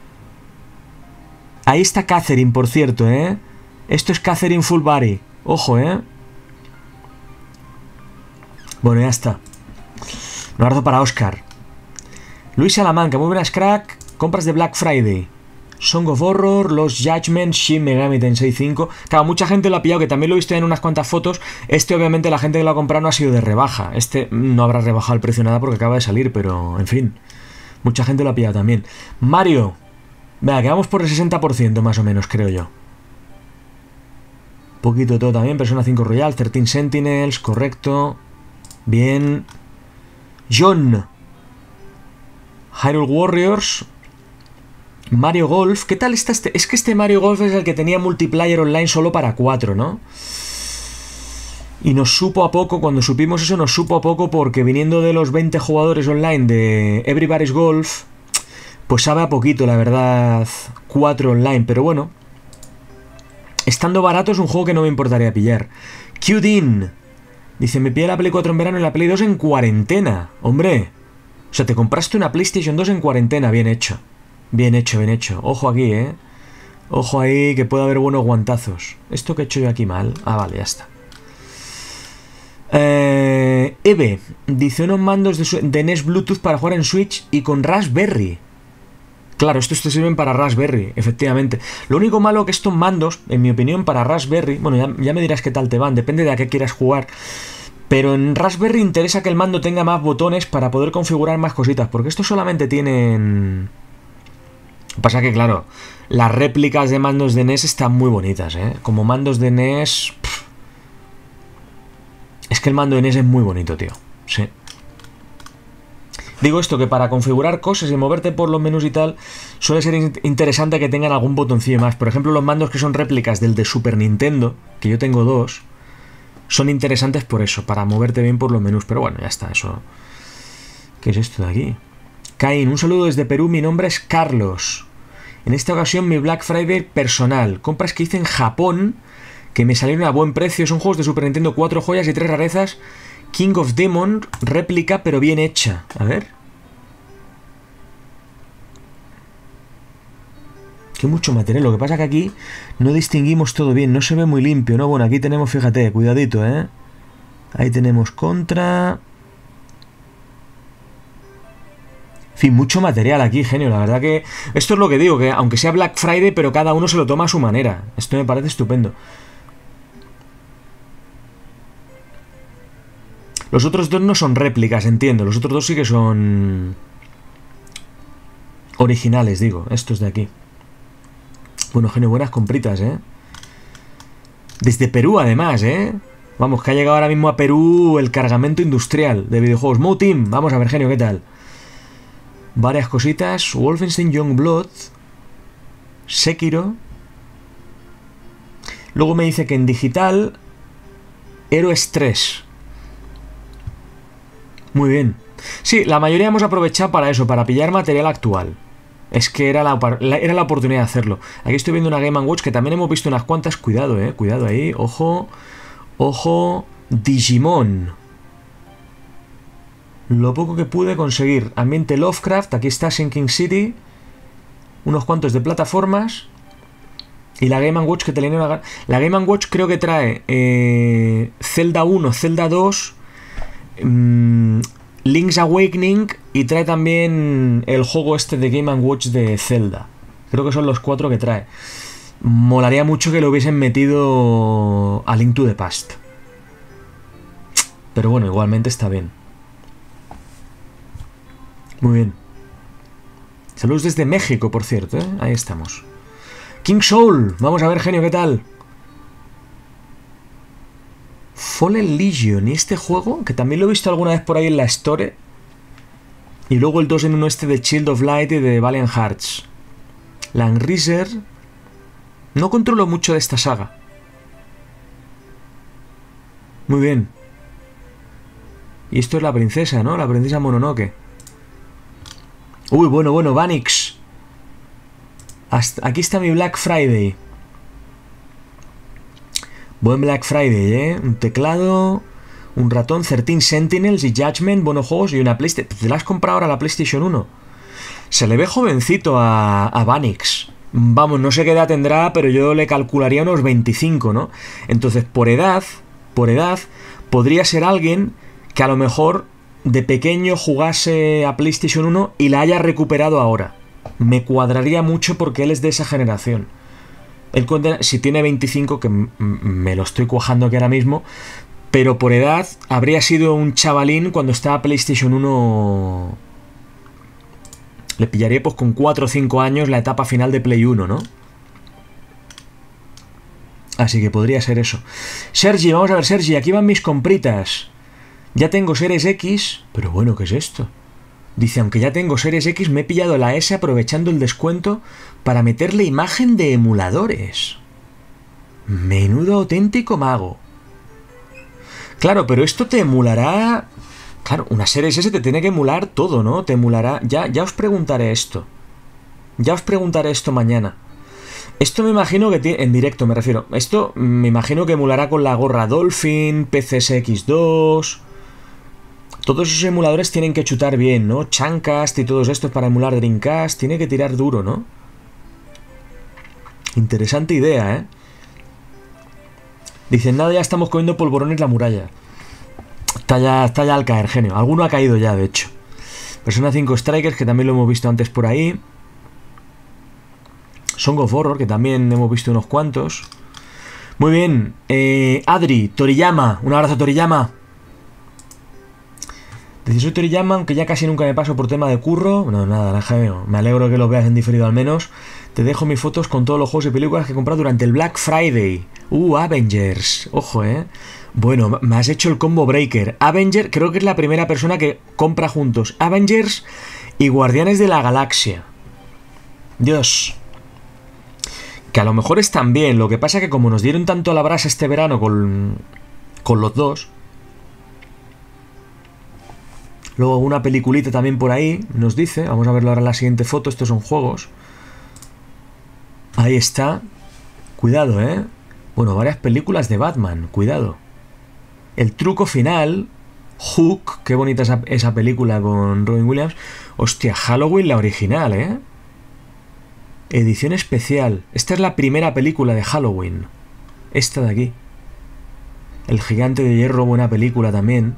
Ahí está Catherine, por cierto, ¿eh? Esto es Catherine Full Body. Ojo, ¿eh? Bueno, ya está. Un abrazo para Oscar. Luis Salamanca, muy buenas, crack. Compras de Black Friday. Song of Horror, Los Judgment, Shin Megami Tensei 5. Claro, mucha gente lo ha pillado, que también lo he visto en unas cuantas fotos. Este, obviamente, la gente que lo ha comprado no ha sido de rebaja. Este no habrá rebajado el precio nada porque acaba de salir, pero, en fin. Mucha gente lo ha pillado también. Mario. Venga, que vamos por el 60% más o menos, creo yo. Poquito de todo también. Persona 5 Royal, 13 Sentinels, correcto. Bien. John. Hyrule Warriors. Mario Golf. ¿Qué tal está este? Es que este Mario Golf es el que tenía multiplayer online solo para 4, ¿no? Y nos supo a poco, cuando supimos eso nos supo a poco porque viniendo de los 20 jugadores online de Everybody's Golf, pues sabe a poquito, la verdad, 4 online. Pero bueno, estando barato es un juego que no me importaría pillar. Qdin dice, me pillé la Play 4 en verano y la Play 2 en cuarentena. Hombre, o sea, te compraste una PlayStation 2 en cuarentena, bien hecho. Bien hecho, bien hecho. Ojo aquí, ¿eh? Ojo ahí, que puede haber buenos guantazos. ¿Esto que he hecho yo aquí mal? Ah, vale, ya está. Eve dice, unos mandos de NES Bluetooth para jugar en Switch y con Raspberry. Claro, estos te sirven para Raspberry, efectivamente. Lo único malo que estos mandos, en mi opinión, para Raspberry, bueno, ya me dirás qué tal te van, depende de a qué quieras jugar. Pero en Raspberry interesa que el mando tenga más botones para poder configurar más cositas, porque estos solamente tienen... Pasa que, claro, las réplicas de mandos de NES están muy bonitas, ¿eh? Como mandos de NES... Es que el mando de NES es muy bonito, tío. Sí. Digo esto, que para configurar cosas y moverte por los menús y tal, suele ser interesante que tengan algún botoncillo más. Por ejemplo, los mandos que son réplicas del de Super Nintendo, que yo tengo dos, son interesantes por eso, para moverte bien por los menús. Pero bueno, ya está, eso... ¿Qué es esto de aquí? Caín, un saludo desde Perú, mi nombre es Carlos. En esta ocasión mi Black Friday personal. Compras que hice en Japón, que me salieron a buen precio. Son juegos de Super Nintendo, 4 joyas y 3 rarezas. King of Demon, réplica pero bien hecha. A ver. Qué mucho material. Lo que pasa que aquí no distinguimos todo bien. No se ve muy limpio, ¿no? Bueno, aquí tenemos, fíjate, cuidadito, ¿eh? Ahí tenemos contra... En fin, mucho material aquí, genio. La verdad que... Esto es lo que digo, que aunque sea Black Friday, pero cada uno se lo toma a su manera. Esto me parece estupendo. Los otros dos no son réplicas, entiendo. Los otros dos sí que son... originales, digo. Estos de aquí. Bueno, genio, buenas compritas, ¿eh? Desde Perú, además, ¿eh? Vamos, que ha llegado ahora mismo a Perú el cargamento industrial de videojuegos. Mo Team, vamos a ver, genio, ¿qué tal? Varias cositas. Wolfenstein Youngblood. Sekiro. Luego me dice que en digital... Heroes 3. Muy bien. Sí, la mayoría hemos aprovechado para eso, para pillar material actual. Es que era la oportunidad de hacerlo. Aquí estoy viendo una Game & Watch que también hemos visto unas cuantas. Cuidado, cuidado ahí. Ojo. Ojo. Digimon. Lo poco que pude conseguir. Ambiente Lovecraft. Aquí está Sinking City. Unos cuantos de plataformas. Y la Game & Watch que te le... La Game & Watch creo que trae Zelda 1, Zelda 2, Link's Awakening y trae también el juego este de Game & Watch de Zelda. Creo que son los 4 que trae. Molaría mucho que lo hubiesen metido a Link to the Past. Pero bueno, igualmente está bien. Muy bien. Saludos desde México, por cierto, ¿eh? Ahí estamos. King Soul, vamos a ver, genio, ¿qué tal? Fallen Legion, y este juego, que también lo he visto alguna vez por ahí en la Store. Y luego el 2 en 1 este de Child of Light y de Valiant Hearts. Langrisser. No controlo mucho de esta saga. Muy bien. Y esto es la princesa, ¿no? La princesa Mononoke. Uy, bueno, Vanix. Aquí está mi Black Friday. Buen Black Friday, ¿eh? Un teclado, un ratón, 13 Sentinels y Judgment, buenos juegos y una PlayStation. ¿Te la has comprado ahora la PlayStation 1? Se le ve jovencito a Vanix. Vamos, no sé qué edad tendrá, pero yo le calcularía unos 25, ¿no? Entonces, por edad, podría ser alguien que a lo mejor de pequeño jugase a PlayStation 1 y la haya recuperado ahora. Me cuadraría mucho porque él es de esa generación. Él cuenta, si tiene 25, que me lo estoy cuajando aquí ahora mismo, pero por edad habría sido un chavalín cuando estaba PlayStation 1. Le pillaría pues con 4 o 5 años la etapa final de Play 1, ¿no? Así que podría ser eso. Sergi, vamos a ver, Sergi, aquí van mis compritas. Ya tengo Series X, pero bueno, ¿qué es esto? Dice, aunque ya tengo Series X, me he pillado la S aprovechando el descuento para meterle imagen de emuladores. Menudo auténtico mago. Claro, pero esto te emulará... Claro, una Series S te tiene que emular todo, ¿no? Te emulará... Ya os preguntaré esto. Ya os preguntaré esto mañana. Esto me imagino que tiene... En directo me refiero. Esto me imagino que emulará con la gorra Dolphin, PCSX2... Todos esos emuladores tienen que chutar bien, ¿no? Chancast y todos estos para emular Dreamcast. Tiene que tirar duro, ¿no? Interesante idea, ¿eh? Dicen, nada, ya estamos comiendo polvorones la muralla. Está ya al caer, genio. Alguno ha caído ya, de hecho. Persona 5 Strikers, que también lo hemos visto antes por ahí. Song of Horror, que también hemos visto unos cuantos. Muy bien. Adri, Toriyama. Un abrazo, Toriyama. Dice, soy Toriyama, aunque ya casi nunca me paso por tema de curro. No, nada, genio. Me alegro que lo veas en diferido al menos. Te dejo mis fotos con todos los juegos y películas que he comprado durante el Black Friday. Avengers. Ojo, Bueno, me has hecho el combo breaker. Avenger, creo que es la primera persona que compra juntos Avengers y Guardianes de la Galaxia. Dios. Que a lo mejor están bien. Lo que pasa que como nos dieron tanto a la brasa este verano con los dos... Luego una peliculita también por ahí, nos dice. Vamos a verlo ahora en la siguiente foto. Estos son juegos. Ahí está. Cuidado, Bueno, varias películas de Batman. Cuidado. El truco final. Hook. Qué bonita esa película con Robin Williams. Hostia, Halloween la original, Edición especial. Esta es la primera película de Halloween. Esta de aquí. El Gigante de Hierro, buena película también.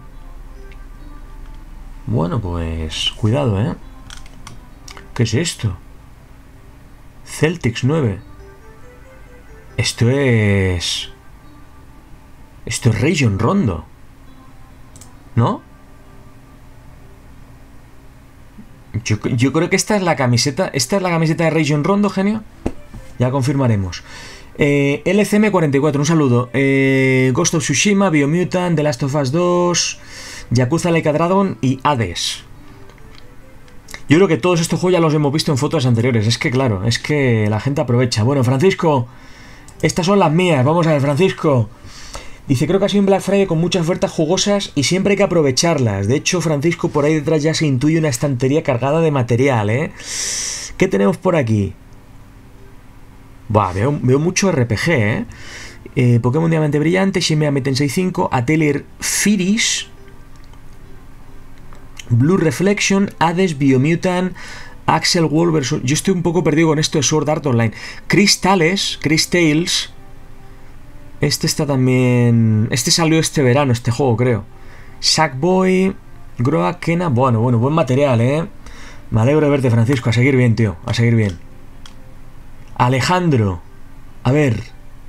Bueno, pues... Cuidado, ¿Qué es esto? Celtics 9. Esto es Region Rondo, ¿no? Yo creo que esta es la camiseta. ¿Esta es la camiseta de Region Rondo, genio? Ya confirmaremos. LCM44, un saludo. Ghost of Tsushima, Biomutant, The Last of Us 2, Yakuza Like a Dragon y Hades. Yo creo que todos estos juegos ya los hemos visto en fotos anteriores. Es que claro, es que la gente aprovecha. Bueno, Francisco, estas son las mías. Vamos a ver, Francisco. Dice, creo que ha sido un Black Friday con muchas ofertas jugosas y siempre hay que aprovecharlas. De hecho, Francisco, por ahí detrás ya se intuye una estantería cargada de material, ¿Qué tenemos por aquí? Buah, veo mucho RPG, Pokémon Diamante Brillante, Shin Megami Tensei 5, Atelier Firis, Blue Reflection, Hades, Biomutant, Axel Wolverine. Yo estoy un poco perdido con esto de Sword Art Online. Crystales, Crystales. Este está también... Este salió este verano, este juego, creo. Sackboy, Groa, Kena. Bueno, buen material, Me alegro de verte, Francisco. A seguir bien, tío. A seguir bien. Alejandro. A ver.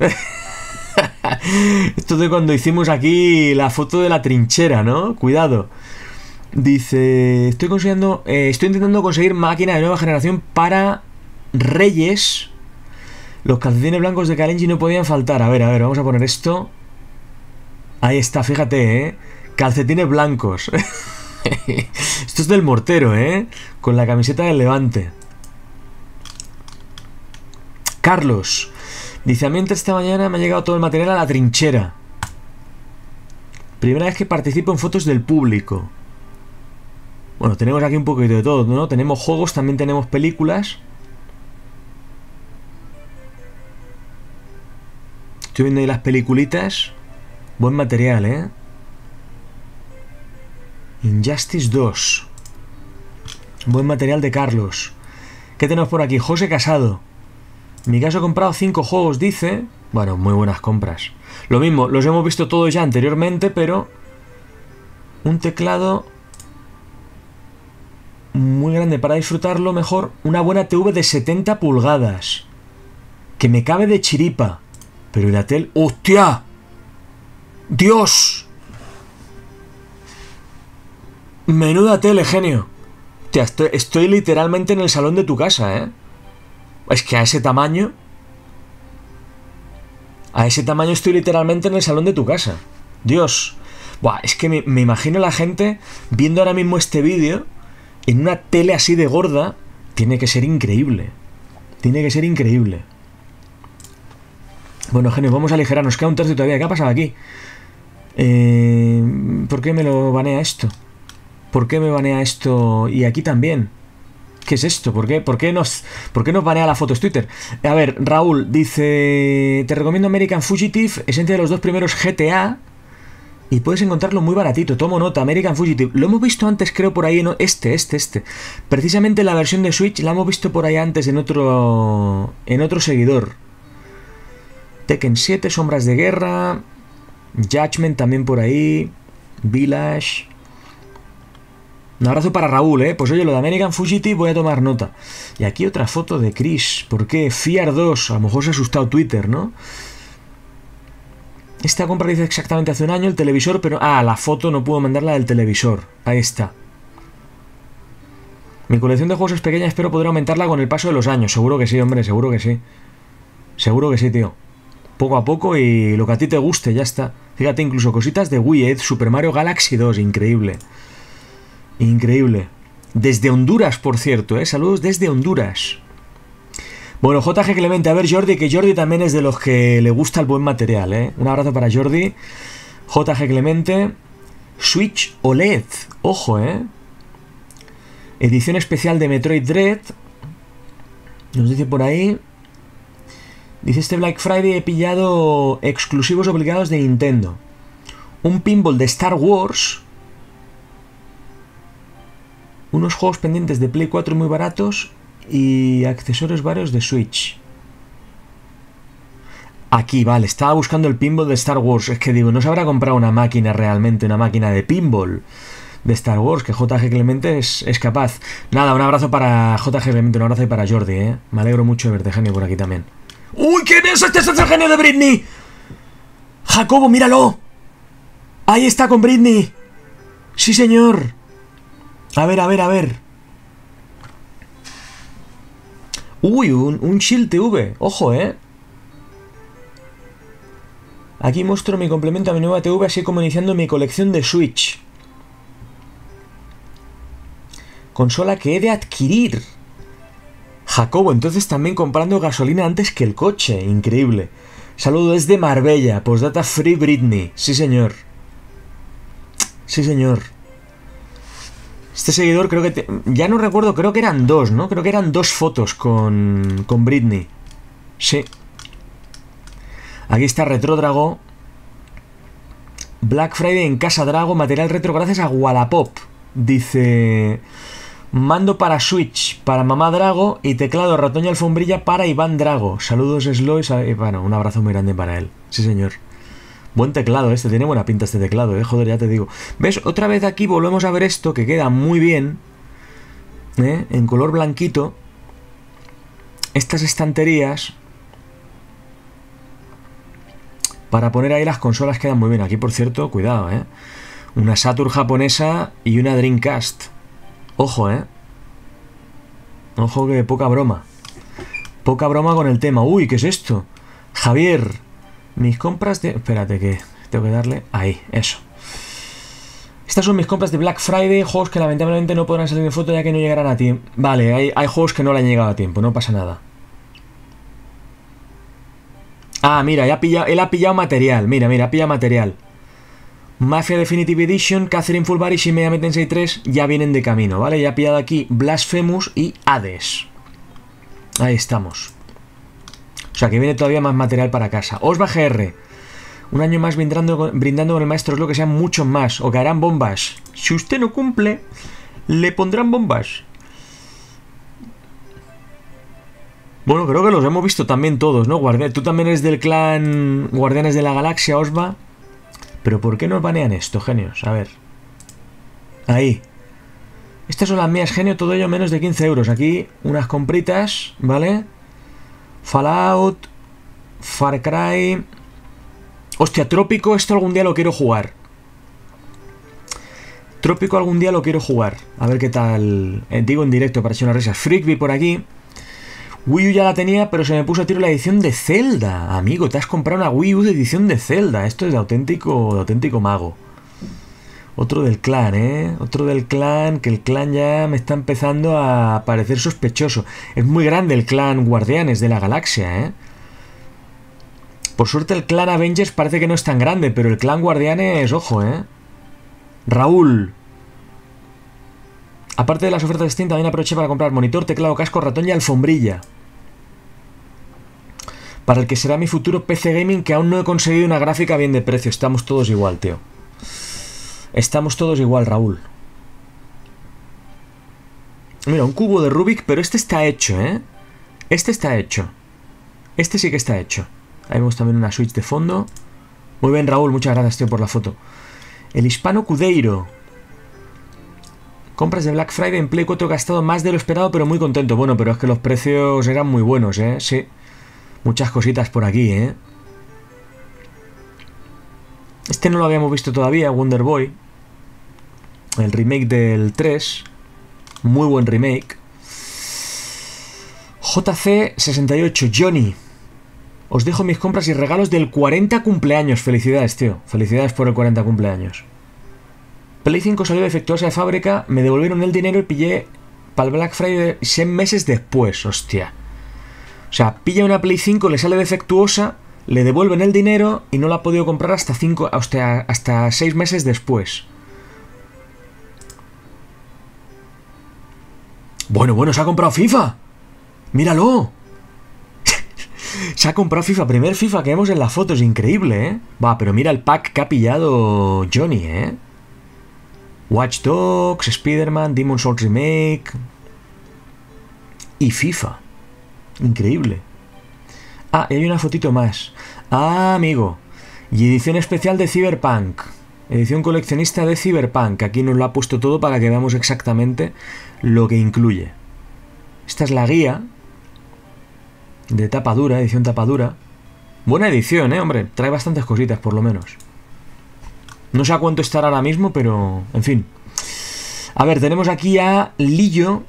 Esto de cuando hicimos aquí la foto de la trinchera, ¿no? Cuidado. Dice, estoy intentando conseguir máquina de nueva generación para Reyes. Los calcetines blancos de Kalenji no podían faltar. A ver, vamos a poner esto. Ahí está, fíjate, calcetines blancos. Esto es del mortero, con la camiseta del Levante. Carlos. Dice, a mí esta mañana me ha llegado todo el material a la trinchera. Primera vez que participo en fotos del público. Bueno, tenemos aquí un poquito de todo, ¿no? Tenemos juegos, también tenemos películas. Estoy viendo ahí las peliculitas. Buen material, Injustice 2. Buen material de Carlos. ¿Qué tenemos por aquí? José Casado. En mi caso he comprado 5 juegos, dice. Bueno, muy buenas compras. Lo mismo, los hemos visto todos ya anteriormente, pero... Un teclado... muy grande para disfrutarlo mejor. Una buena TV de 70 pulgadas. Que me cabe de chiripa. Pero ¿y la tele? ¡Hostia! ¡Dios! Menuda tele, genio. Hostia, estoy literalmente en el salón de tu casa, ¿eh? Es que a ese tamaño... A ese tamaño estoy literalmente en el salón de tu casa. Dios. Buah, es que me imagino a la gente viendo ahora mismo este vídeo en una tele así de gorda. Tiene que ser increíble. Tiene que ser increíble. Bueno, genio, vamos a aligerar. Nos queda un tercio todavía. ¿Qué ha pasado aquí? ¿Por qué me lo banea esto? ¿Por qué me banea esto? Y aquí también. ¿Qué es esto? ¿Por qué nos banea la foto? Es Twitter. A ver, Raúl dice... Te recomiendo American Fugitive, esencia de los 2 primeros GTA. Y puedes encontrarlo muy baratito. Tomo nota, American Fugitive. Lo hemos visto antes, creo, por ahí en... Este. Precisamente la versión de Switch la hemos visto por ahí antes en otro seguidor. Tekken 7, Sombras de Guerra. Judgment también por ahí. Village. Un abrazo para Raúl, ¿eh? Pues oye, lo de American Fugitive voy a tomar nota. Y aquí otra foto de Chris. ¿Por qué? Fear 2. A lo mejor se ha asustado Twitter, ¿no? Esta compra dice exactamente hace un año el televisor, pero... Ah, la foto no puedo mandarla del televisor. Ahí está. Mi colección de juegos es pequeña, espero poder aumentarla con el paso de los años. Seguro que sí, hombre, seguro que sí. Seguro que sí, tío. Poco a poco y lo que a ti te guste, ya está. Fíjate, incluso cositas de Wii, Super Mario Galaxy 2, increíble. Increíble. Desde Honduras, por cierto, ¿eh? Saludos desde Honduras. Bueno, JG Clemente, a ver Jordi, que Jordi también es de los que le gusta el buen material, ¿eh? Un abrazo para Jordi. JG Clemente. Switch OLED. Ojo, ¿eh? Edición especial de Metroid Dread. Nos dice por ahí. Dice, este Black Friday he pillado exclusivos obligados de Nintendo. Un pinball de Star Wars. Unos juegos pendientes de Play 4 muy baratos. Y accesorios varios de Switch. Aquí, vale, estaba buscando el pinball de Star Wars. Es que digo, no se habrá comprado una máquina realmente, una máquina de pinball de Star Wars, que JG Clemente es capaz. Nada, un abrazo para JG Clemente, un abrazo y para Jordi, ¿eh? Me alegro mucho de verte, genio, por aquí también. ¡Uy, quién es este! ¡Este es el genio de Britney! ¡Jacobo, míralo! Ahí está con Britney. Sí, señor. A ver, a ver, a ver. Uy, un Shield TV. Ojo, ¿eh? Aquí muestro mi complemento a mi nueva TV, así como iniciando mi colección de Switch. Consola que he de adquirir. Jacobo, entonces también comprando gasolina antes que el coche. Increíble. Saludo desde Marbella. Postdata Free Britney. Sí, señor. Sí, señor. Este seguidor creo que... Ya no recuerdo, creo que eran 2, ¿no? Creo que eran 2 fotos con Britney. Sí. Aquí está Retro Drago. Black Friday en Casa Drago. Material retro gracias a Wallapop. Dice... Mando para Switch, para Mamá Drago. Y teclado, ratón y alfombrilla para Iván Drago. Saludos, Sloy. Bueno, un abrazo muy grande para él. Sí, señor. Buen teclado este, tiene buena pinta este teclado, joder, ya te digo. ¿Ves? Otra vez aquí volvemos a ver esto, que queda muy bien, en color blanquito. Estas estanterías para poner ahí las consolas quedan muy bien. Aquí, por cierto, cuidado, una Saturn japonesa y una Dreamcast. Ojo, ojo, que poca broma. Poca broma con el tema. Uy, ¿qué es esto? Javier... Mis compras de... Espérate que tengo que darle... Ahí, eso. Estas son mis compras de Black Friday. Juegos que lamentablemente no podrán salir en foto ya que no llegarán a tiempo. Vale, hay juegos que no le han llegado a tiempo. No pasa nada. Ah, mira, él ha pillado material. Mira, ha pillado material. Mafia Definitive Edition, Catherine Fulbari y Mega Man Tensei 3 ya vienen de camino, ¿vale? Ya ha pillado aquí Blasphemous y Hades. Ahí estamos. O sea que viene todavía más material para casa. Osva GR. Un año más brindando con el maestro Slow que sean muchos más. O caerán bombas. Si usted no cumple, le pondrán bombas. Bueno, creo que los hemos visto también todos, ¿no? Tú también eres del clan Guardianes de la Galaxia, Osva. Pero ¿por qué nos banean esto, genios? A ver. Ahí. Estas son las mías, genio, todo ello menos de 15 euros. Aquí unas compritas, ¿vale? Fallout, Far Cry. Hostia, Trópico, esto algún día lo quiero jugar. Trópico algún día lo quiero jugar. A ver qué tal. Digo en directo para echar unas risas. Freakby por aquí. Wii U ya la tenía, pero se me puso a tiro la edición de Zelda. Amigo, te has comprado una Wii U de edición de Zelda. Esto es de auténtico mago. Otro del clan, ¿eh? Otro del clan, que el clan ya me está empezando a parecer sospechoso. Es muy grande el clan Guardianes de la Galaxia, ¿eh? Por suerte el clan Avengers parece que no es tan grande, pero el clan Guardianes, ojo, ¿eh? Raúl. Aparte de las ofertas de Steam, también aproveché para comprar monitor, teclado, casco, ratón y alfombrilla. Para el que será mi futuro PC Gaming, que aún no he conseguido una gráfica bien de precio. Estamos todos igual, tío. Estamos todos igual, Raúl. Mira, un cubo de Rubik, pero este está hecho, ¿eh? Este está hecho. Este sí que está hecho. Ahí vemos también una Switch de fondo. Muy bien, Raúl, muchas gracias, tío, por la foto. El Hispano Cudeiro. Compras de Black Friday en Play 4, gastado más de lo esperado, pero muy contento. Bueno, pero es que los precios eran muy buenos, ¿eh? Sí. Muchas cositas por aquí, ¿eh? Este no lo habíamos visto todavía, Wonder Boy. El remake del 3. Muy buen remake. JC68, Johnny. Os dejo mis compras y regalos del 40 cumpleaños. Felicidades, tío. Felicidades por el 40 cumpleaños. Play 5 salió defectuosa de fábrica, me devolvieron el dinero y pillé para el Black Friday 6 meses después, hostia. O sea, pilla una Play 5, le sale defectuosa, le devuelven el dinero y no la ha podido comprar hasta 6 meses después. Bueno, se ha comprado FIFA. Míralo. Se ha comprado FIFA, primer FIFA que vemos en las fotos, increíble, ¿eh? Va, pero mira el pack que ha pillado Johnny, ¿eh? Watch Dogs, Spider-Man, Demon's Souls Remake y FIFA. Increíble. Ah, y hay una fotito más. Ah, amigo. Y edición especial de Cyberpunk. Edición coleccionista de Cyberpunk. Aquí nos lo ha puesto todo para que veamos exactamente lo que incluye. Esta es la guía de tapa dura, edición tapa dura. Buena edición, hombre. Trae bastantes cositas, por lo menos. No sé a cuánto estará ahora mismo, pero... en fin. A ver, tenemos aquí a Lillo.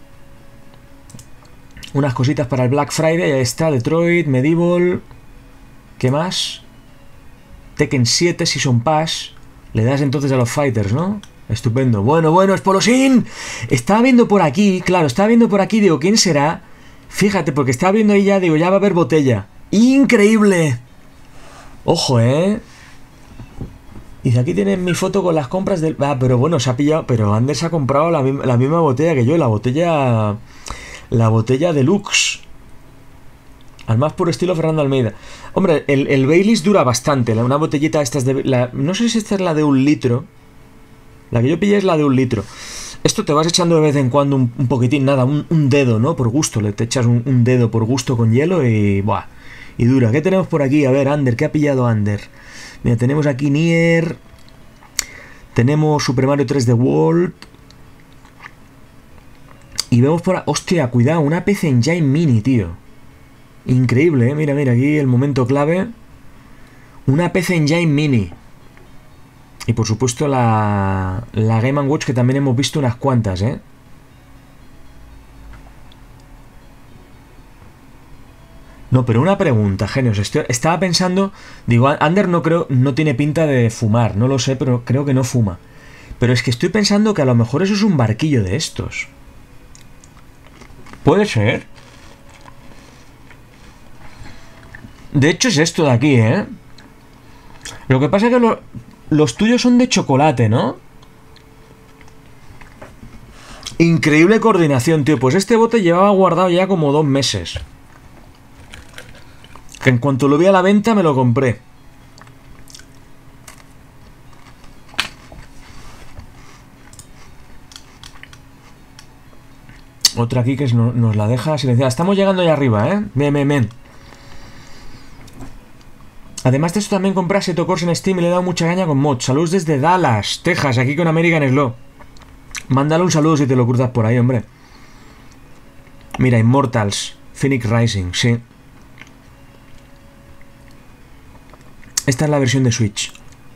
Unas cositas para el Black Friday. Ahí está, Detroit, Medieval. ¿Qué más? Tekken 7, Season Pass. Le das entonces a los fighters, ¿no? Estupendo. Bueno, Espolosín. Estaba viendo por aquí, claro, digo, ¿quién será? Fíjate, porque estaba viendo ahí ya, digo, ya va a haber botella. ¡Increíble! Ojo, Y aquí tienen mi foto con las compras del... Ah, pero bueno, se ha pillado... Pero Anders ha comprado la misma botella que yo, la botella deluxe. Al más puro estilo Fernando Almeida. Hombre, el Baileys dura bastante. Una botellita esta es de... no sé si esta es la de 1 litro. La que yo pillé es la de 1 litro. Esto te vas echando de vez en cuando un poquitín, nada, un dedo, ¿no? Por gusto, te echas un dedo por gusto con hielo y... ¡buah! Y dura. ¿Qué tenemos por aquí? A ver, Ander, ¿qué ha pillado Ander? Mira, tenemos aquí Nier. Tenemos Super Mario 3D World. Y vemos por... ¡Hostia, cuidado! Una PC Engine Mini, tío. Increíble, Mira, aquí el momento clave. Una PC Engine Mini. Y por supuesto la Game & Watch, que también hemos visto unas cuantas, No, pero una pregunta, genios. Estaba pensando, digo, Ander no tiene pinta de fumar, no lo sé, pero creo que no fuma. Pero es que estoy pensando que a lo mejor eso es un barquillo de estos. ¿Puede ser? De hecho es esto de aquí, Lo que pasa es que los tuyos son de chocolate, ¿no? Increíble coordinación, tío. Pues este bote llevaba guardado ya como 2 meses. Que en cuanto lo vi a la venta me lo compré. Otra aquí que nos la deja silenciada. Estamos llegando allá arriba, ¿eh? Bien, bien, bien. Además de esto también compré Assetto Corsa en Steam y le he dado mucha caña con mods. Saludos desde Dallas, Texas, aquí con American Slow. Mándale un saludo si te lo cruzas por ahí, hombre. Mira, Immortals, Phoenix Rising, sí. Esta es la versión de Switch.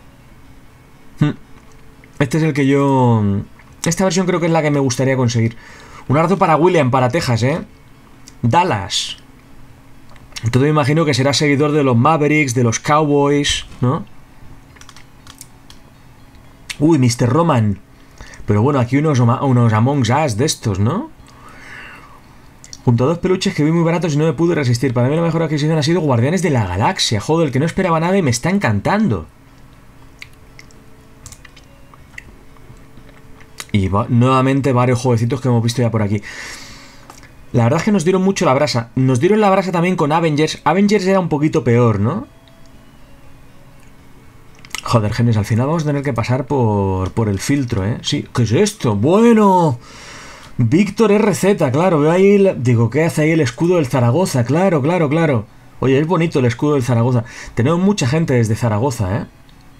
Este es el que yo... Esta versión creo que es la que me gustaría conseguir. Un abrazo para William, para Texas, ¿eh? Dallas. Entonces me imagino que será seguidor de los Mavericks, de los Cowboys, ¿no? Uy, Mr. Roman. Pero bueno, aquí unos Among Us de estos, ¿no? Junto a dos peluches que vi muy baratos y no me pude resistir. Para mí la mejor adquisición ha sido Guardianes de la Galaxia. Joder, que no esperaba nada y me está encantando. Y nuevamente varios jueguecitos que hemos visto ya por aquí. La verdad es que nos dieron mucho la brasa. Nos dieron la brasa también con Avengers. Avengers era un poquito peor, ¿no? Joder, genios, al final vamos a tener que pasar por el filtro, ¿eh? Sí, ¿qué es esto? Bueno, Víctor RZ, claro, veo ahí... Digo, ¿qué hace ahí el escudo del Zaragoza? Claro, claro, claro. Oye, es bonito el escudo del Zaragoza. Tenemos mucha gente desde Zaragoza, ¿eh?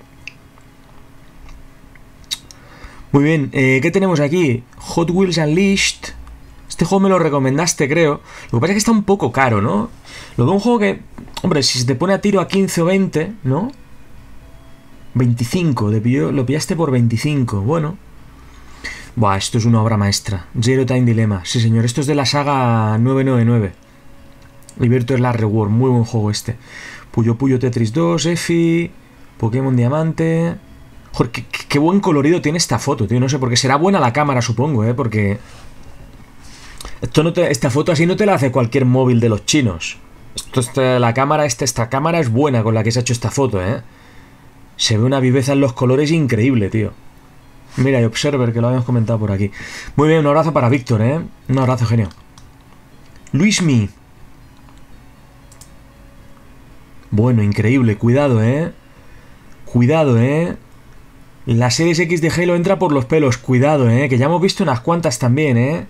Muy bien, ¿qué tenemos aquí? Hot Wheels Unleashed. Este juego me lo recomendaste, creo. Lo que pasa es que está un poco caro, ¿no? Lo veo un juego que... Hombre, si se te pone a tiro a 15 o 20, ¿no? 25, lo pillaste por 25, bueno. Buah, esto es una obra maestra. Zero Time Dilemma, sí señor, esto es de la saga 999. Liberto es la Reward, muy buen juego este. Puyo Puyo Tetris 2, Efi, Pokémon Diamante... Joder, qué buen colorido tiene esta foto, tío, no sé, porque será buena la cámara, supongo, porque... Esta foto así no te la hace cualquier móvil de los chinos. Esta cámara es buena con la que se ha hecho esta foto, Se ve una viveza en los colores increíble, tío. Mira, y Observer, que lo habíamos comentado por aquí. Muy bien, un abrazo para Víctor, Un abrazo, genio. Luismi. Bueno, increíble, cuidado, Cuidado, La Series X de Halo entra por los pelos, cuidado, que ya hemos visto unas cuantas también,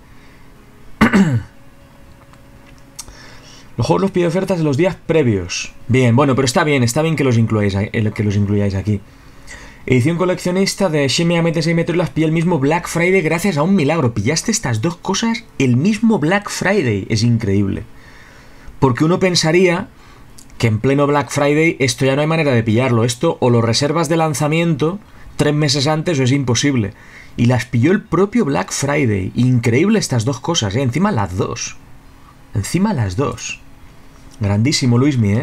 Los juegos los pide ofertas de los días previos. Bien, bueno, pero está bien que los incluyáis aquí. Edición coleccionista de Shin Megami Tensei Metro, las pillé el mismo Black Friday gracias a un milagro. Pillaste estas dos cosas el mismo Black Friday. Es increíble. Porque uno pensaría que en pleno Black Friday esto ya no hay manera de pillarlo. Esto o lo reservas de lanzamiento 3 meses antes o es imposible. Y las pilló el propio Black Friday. Increíble estas dos cosas, Encima las dos. Encima las dos. Grandísimo, Luismi,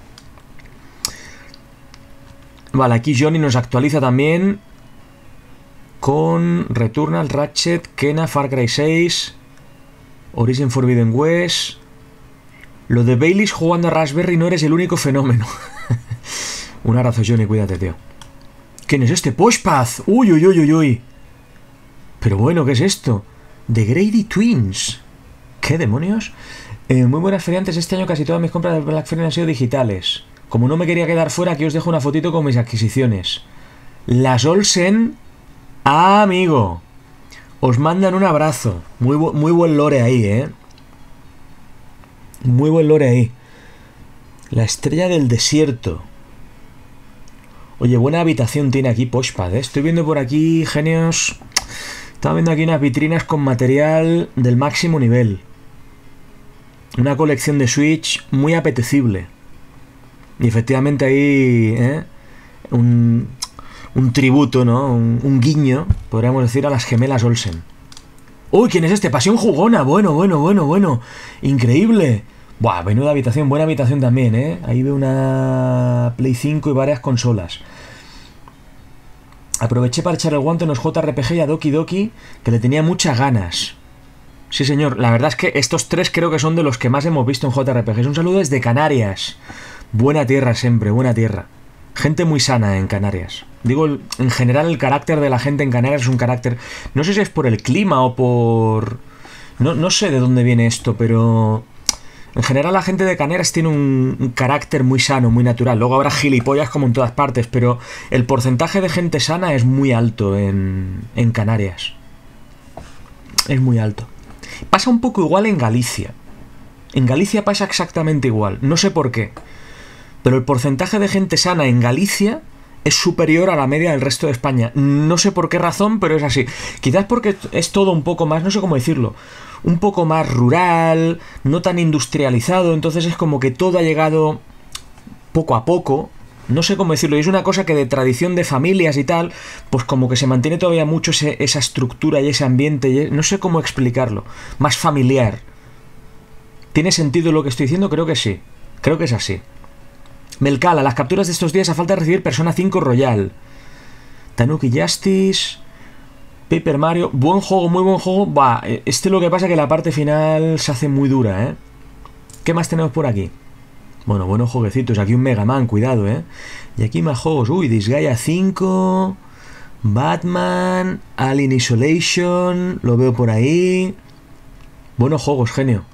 Vale, aquí Johnny nos actualiza también con Returnal, Ratchet, Kena, Far Cry 6, Horizon Forbidden West. Lo de Baileys jugando a Raspberry no eres el único fenómeno. Un abrazo, Johnny, cuídate, tío. ¿Quién es este? Poshpath. Uy, uy, uy, uy, uy. Pero bueno, ¿qué es esto? The Grady Twins. ¿Qué demonios? Muy buenas feriantes. Este año casi todas mis compras de Black Friday han sido digitales. Como no me quería quedar fuera, aquí os dejo una fotito con mis adquisiciones. Las Olsen. Ah, amigo. Os mandan un abrazo. Muy buen lore ahí, Muy buen lore ahí. La estrella del desierto. Oye, buena habitación tiene aquí Poshpad, Estoy viendo por aquí, genios. Estaba viendo aquí unas vitrinas con material del máximo nivel. Una colección de Switch muy apetecible. Y efectivamente ahí, un tributo, ¿no? Un guiño, podríamos decir, a las gemelas Olsen. ¡Uy! ¿Quién es este? Pasión jugona. Bueno. Increíble. Buah, menuda habitación. Buena habitación también, Ahí veo una Play 5 y varias consolas. Aproveché para echar el guante en los JRPG y a Doki Doki, que le tenía muchas ganas. Sí, señor. La verdad es que estos tres creo que son de los que más hemos visto en JRPGs. Un saludo desde Canarias. Buena tierra siempre, buena tierra. Gente muy sana en Canarias. Digo, en general el carácter de la gente en Canarias es un carácter... No sé si es por el clima o por... No sé de dónde viene esto, pero... En general la gente de Canarias tiene un carácter muy sano, muy natural. Luego habrá gilipollas como en todas partes, pero el porcentaje de gente sana es muy alto en Canarias. Es muy alto. Pasa un poco igual en Galicia. En Galicia pasa exactamente igual. No sé por qué. Pero el porcentaje de gente sana en Galicia es superior a la media del resto de España. No sé por qué razón, pero es así. Quizás porque es todo un poco más, no sé cómo decirlo, un poco más rural, no tan industrializado, entonces es como que todo ha llegado poco a poco. No sé cómo decirlo, y es una cosa que de tradición de familias y tal, pues como que se mantiene todavía mucho esa estructura y ese ambiente, no sé cómo explicarlo, más familiar. ¿Tiene sentido lo que estoy diciendo? Creo que sí, creo que es así. Melcala, las capturas de estos días a falta de recibir Persona 5 Royal. Tanuki Justice, Paper Mario, buen juego, muy buen juego. Va, lo que pasa es que la parte final se hace muy dura, ¿eh? ¿Qué más tenemos por aquí? Bueno, buenos jueguecitos. Aquí un Mega Man, cuidado, ¿eh? Y aquí más juegos. Uy, Disgaea 5, Batman, Alien Isolation, lo veo por ahí. Buenos juegos, genio.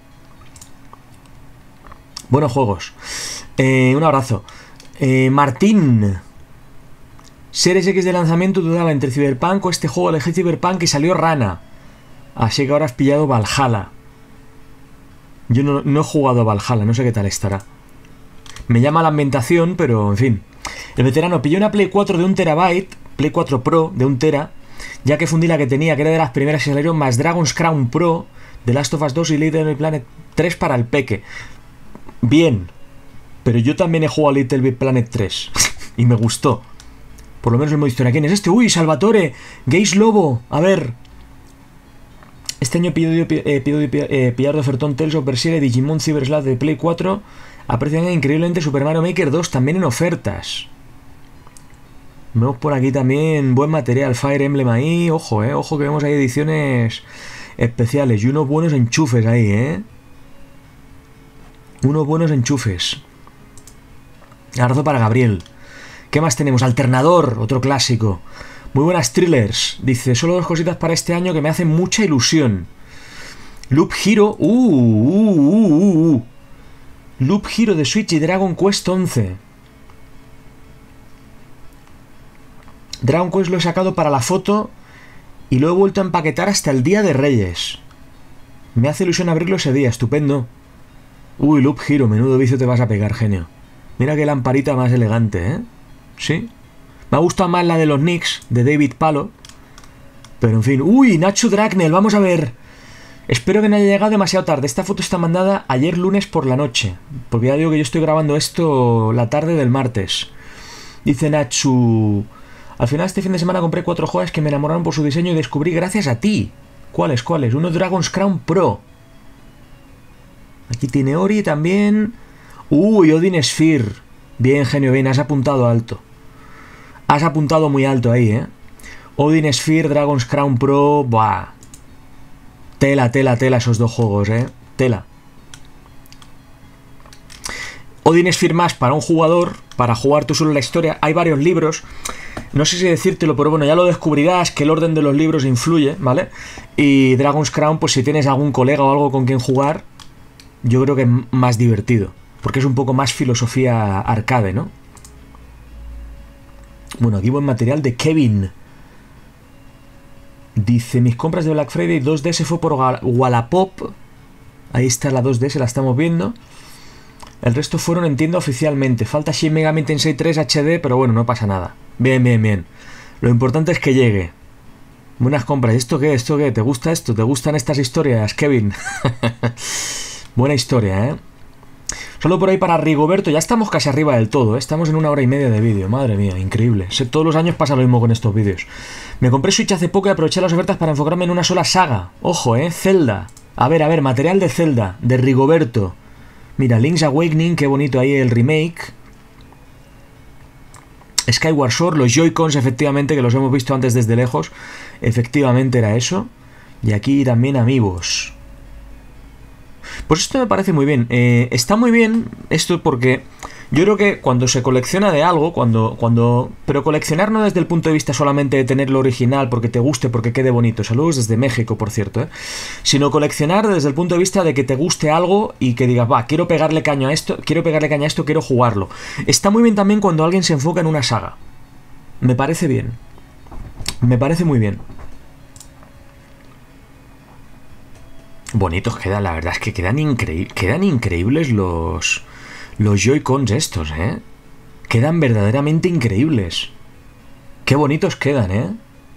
Buenos juegos. Un abrazo. Martín. Series X de lanzamiento dudaba entre Cyberpunk o este juego. Elegí Cyberpunk y salió Rana. Así que ahora has pillado Valhalla. Yo no he jugado a Valhalla, no sé qué tal estará. Me llama la ambientación, pero en fin. El veterano pilló una Play 4 de 1 terabyte, Play 4 Pro de 1 tera, ya que fundí la que tenía, que era de las primeras que salieron, más Dragon's Crown Pro, The Last of Us 2 y Little Big Planet 3 para el peque. Bien, pero yo también he jugado a Little Big Planet 3 y me gustó. Por lo menos el modo historia. ¿Quién es este? ¡Uy, Salvatore! Gays Lobo. A ver. Este año pillar de ofertón Tales of Berseria, Digimon Cyber Slap de Play 4. Aprecian increíblemente Super Mario Maker 2 también en ofertas. Vemos por aquí también buen material. Fire Emblem ahí. Ojo, ojo que vemos ahí ediciones especiales. Y unos buenos enchufes ahí, Unos buenos enchufes. Abrazo para Gabriel. ¿Qué más tenemos? Alternador, otro clásico. Muy buenas thrillers. Dice, solo 2 cositas para este año que me hacen mucha ilusión. Loop Hero. Loop Hero de Switch y Dragon Quest 11. Dragon Quest lo he sacado para la foto y lo he vuelto a empaquetar hasta el Día de Reyes. Me hace ilusión abrirlo ese día, estupendo. Uy, Loop Hero, menudo vicio te vas a pegar, genio. Mira qué lamparita más elegante, ¿eh? Sí. Me ha gustado más la de los Knicks, de David Palo. Pero en fin. Uy, Nacho Dragnel, vamos a ver. Espero que no haya llegado demasiado tarde. Esta foto está mandada ayer lunes por la noche. Porque ya digo que yo estoy grabando esto la tarde del martes. Dice Nacho... Al final este fin de semana compré 4 joyas que me enamoraron por su diseño y descubrí gracias a ti. ¿Cuáles? Uno Dragon's Crown Pro. Aquí tiene Ori también. Uy, Odin Sphere. Bien, genio, bien, has apuntado alto. Has apuntado muy alto ahí, ¿eh? Odin Sphere, Dragon's Crown Pro. Buah. Tela esos 2 juegos, ¿eh? Tela. Odin Sphere más para un jugador, para jugar tú solo la historia. Hay varios libros. No sé si decírtelo, pero bueno, ya lo descubrirás, que el orden de los libros influye, ¿vale? Y Dragon's Crown, pues si tienes algún colega o algo con quien jugar, yo creo que es más divertido. Porque es un poco más filosofía arcade, ¿no? Bueno, aquí buen material de Kevin. Dice, mis compras de Black Friday 2DS fue por Wallapop. Ahí está la 2DS, la estamos viendo. El resto fueron en tienda oficialmente. Falta Shin Megami Tensei 3 HD, pero bueno, no pasa nada. Bien. Lo importante es que llegue. Buenas compras. ¿Esto qué? ¿Te gusta esto? ¿Te gustan estas historias, Kevin? Buena historia, ¿eh? Solo por ahí para Rigoberto. Ya estamos casi arriba del todo, ¿eh? Estamos en 1 hora y media de vídeo. Madre mía, increíble. Todos los años pasa lo mismo con estos vídeos. Me compré Switch hace poco y aproveché las ofertas para enfocarme en una sola saga. Ojo, Zelda. A ver, material de Zelda, de Rigoberto. Mira, Link's Awakening, qué bonito ahí el remake. Skyward Sword, los Joy-Cons, efectivamente, que los hemos visto antes desde lejos. Efectivamente era eso. Y aquí también Amiibos. Pues esto me parece muy bien. Está muy bien esto porque yo creo que cuando se colecciona de algo, pero coleccionar no desde el punto de vista solamente de tener lo original porque te guste, porque quede bonito. Saludos desde México, por cierto, ¿eh? Sino coleccionar desde el punto de vista de que te guste algo y que digas, va, quiero pegarle caña a esto, quiero jugarlo. Está muy bien también cuando alguien se enfoca en una saga. Me parece bien. Me parece muy bien. Bonitos quedan, la verdad es que quedan increíbles los Joy-Cons estos, ¿eh? Quedan verdaderamente increíbles. Qué bonitos quedan, ¿eh?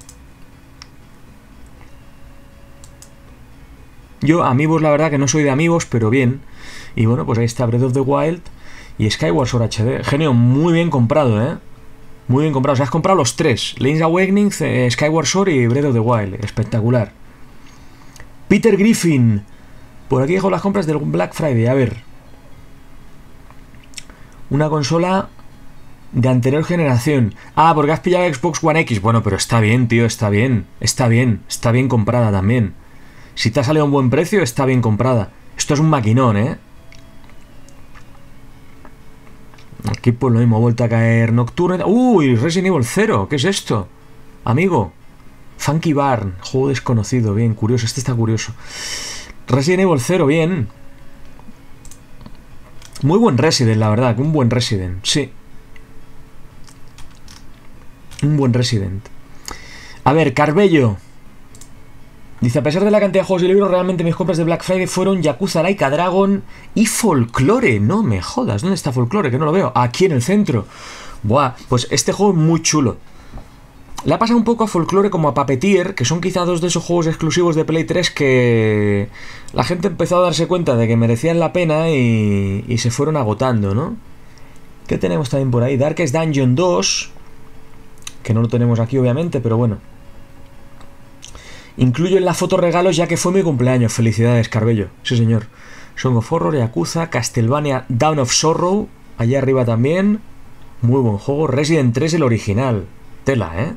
Yo, amigos, la verdad que no soy de amigos, pero bien. Y bueno, pues ahí está Breath of the Wild y Skyward Sword HD. Genio, muy bien comprado, ¿eh? Muy bien comprado. O sea, has comprado los tres. Link's Awakening, Skyward Sword y Breath of the Wild. Espectacular. Peter Griffin. Por aquí dejo las compras del Black Friday. A ver. Una consola de anterior generación. Ah, porque has pillado Xbox One X. Bueno, pero está bien, tío, está bien. Está bien. Está bien comprada también. Si te ha salido a un buen precio, está bien comprada. Esto es un maquinón, ¿eh? Aquí pues lo mismo, vuelta a caer Nocturne. ¡Uy! Resident Evil 0. ¿Qué es esto? Amigo. Funky Barn. Juego desconocido. Bien, curioso. Este está curioso. Resident Evil 0, bien. Muy buen Resident, la verdad. Un buen Resident. Sí. Un buen Resident. A ver, Carbello. Dice, a pesar de la cantidad de juegos y libros, realmente mis compras de Black Friday fueron Yakuza Laika Dragon y Folklore. No me jodas, ¿dónde está Folklore? Que no lo veo. Aquí en el centro. Buah, pues este juego es muy chulo. Le ha pasado un poco a Folklore como a Puppeteer, que son quizá dos de esos juegos exclusivos de Play 3 que la gente empezó a darse cuenta de que merecían la pena y se fueron agotando, ¿no? ¿Qué tenemos también por ahí? Darkest Dungeon 2, que no lo tenemos aquí obviamente, pero bueno. Incluyo en la foto regalos ya que fue mi cumpleaños. Felicidades, Carbello. Sí, señor. Song of Horror, Yakuza, Castlevania, Dawn of Sorrow. Allá arriba también. Muy buen juego. Resident 3, el original. Tela, ¿eh?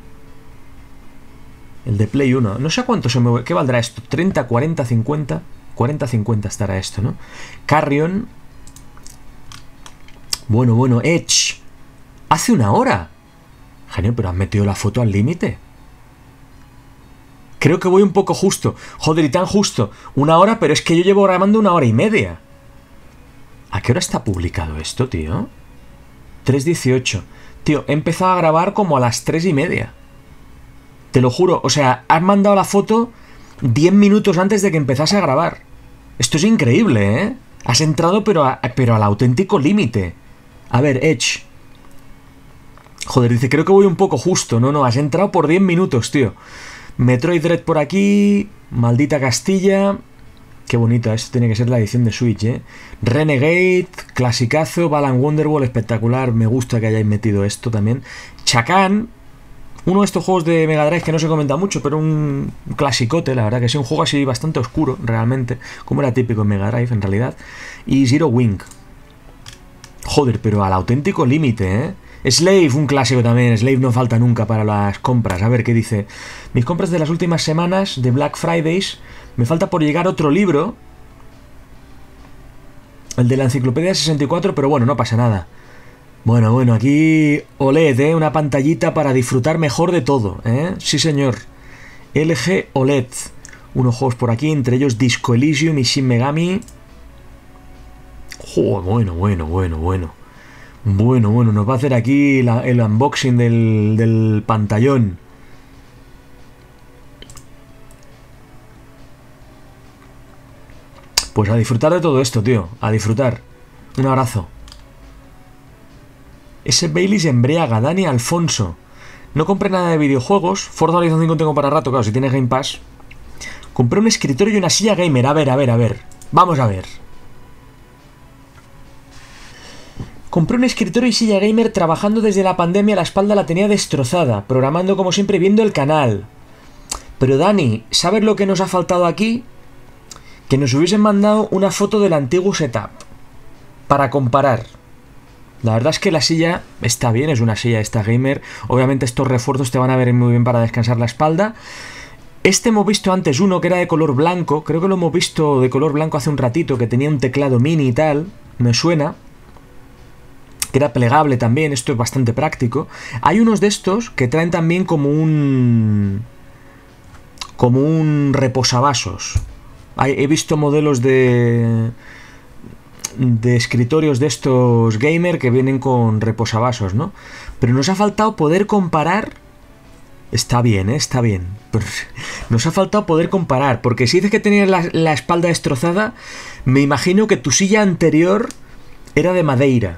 El de Play 1. No sé a cuánto se mueve. ¿Qué valdrá esto? 30, 40, 50. 40, 50 estará esto, ¿no? Carrion. Bueno. Edge. Hace una hora. Genio, pero has metido la foto al límite. Creo que voy un poco justo. Joder, y tan justo. Una hora, pero es que yo llevo grabando 1 hora y media. ¿A qué hora está publicado esto, tío? 3:18. Tío, he empezado a grabar como a las 3:30. Te lo juro. O sea, has mandado la foto 10 minutos antes de que empezase a grabar. Esto es increíble, ¿eh? Has entrado pero al auténtico límite. A ver, Edge. Joder, dice, creo que voy un poco justo. No, has entrado por 10 minutos, tío. Metroid Dread por aquí. Maldita Castilla. Qué bonita, esto tiene que ser la edición de Switch, ¿eh? Renegade, clasicazo. Balan Wonderwall, espectacular. Me gusta que hayáis metido esto también. Chacan. Uno de estos juegos de Mega Drive que no se comenta mucho, pero un clasicote, la verdad que sí. Un juego así bastante oscuro, realmente. Como era típico en Mega Drive, en realidad. Y Zero Wing. Joder, pero al auténtico límite, ¿eh? Slave, un clásico también. Slave no falta nunca para las compras. A ver qué dice. Mis compras de las últimas semanas de Black Fridays. Me falta por llegar otro libro. El de la Enciclopedia 64, pero bueno, no pasa nada. Bueno, aquí OLED, ¿eh? Una pantallita para disfrutar mejor de todo, ¿eh? Sí, señor. LG OLED. Unos juegos por aquí, entre ellos Disco Elysium y Shin Megami. Joder, bueno. Bueno, nos va a hacer aquí el unboxing del pantallón. Pues a disfrutar de todo esto, tío. A disfrutar. Un abrazo. Ese Bailey se embriaga. Dani Alfonso. No compré nada de videojuegos. Forza Horizon 5 tengo para rato, claro, si tienes Game Pass. Compré un escritorio y una silla gamer. A ver. Vamos a ver. Compré un escritorio y silla gamer trabajando desde la pandemia, la espalda la tenía destrozada, programando como siempre, viendo el canal. Pero Dani, ¿sabes lo que nos ha faltado aquí? Que nos hubiesen mandado una foto del antiguo setup para comparar. La verdad es que la silla está bien, es una silla esta gamer. Obviamente estos refuerzos te van a venir muy bien para descansar la espalda. Este hemos visto antes uno que era de color blanco, creo que lo hemos visto de color blanco hace un ratito, que tenía un teclado mini y tal, me suena. Que era plegable también, esto es bastante práctico. Hay unos de estos que traen también como un reposavasos. He visto modelos de escritorios de estos gamer que vienen con reposavasos, ¿no? Pero nos ha faltado poder comparar Está bien, está bien. Pero nos ha faltado poder comparar, porque si dices que tenías la espalda destrozada, me imagino que tu silla anterior era de madeira.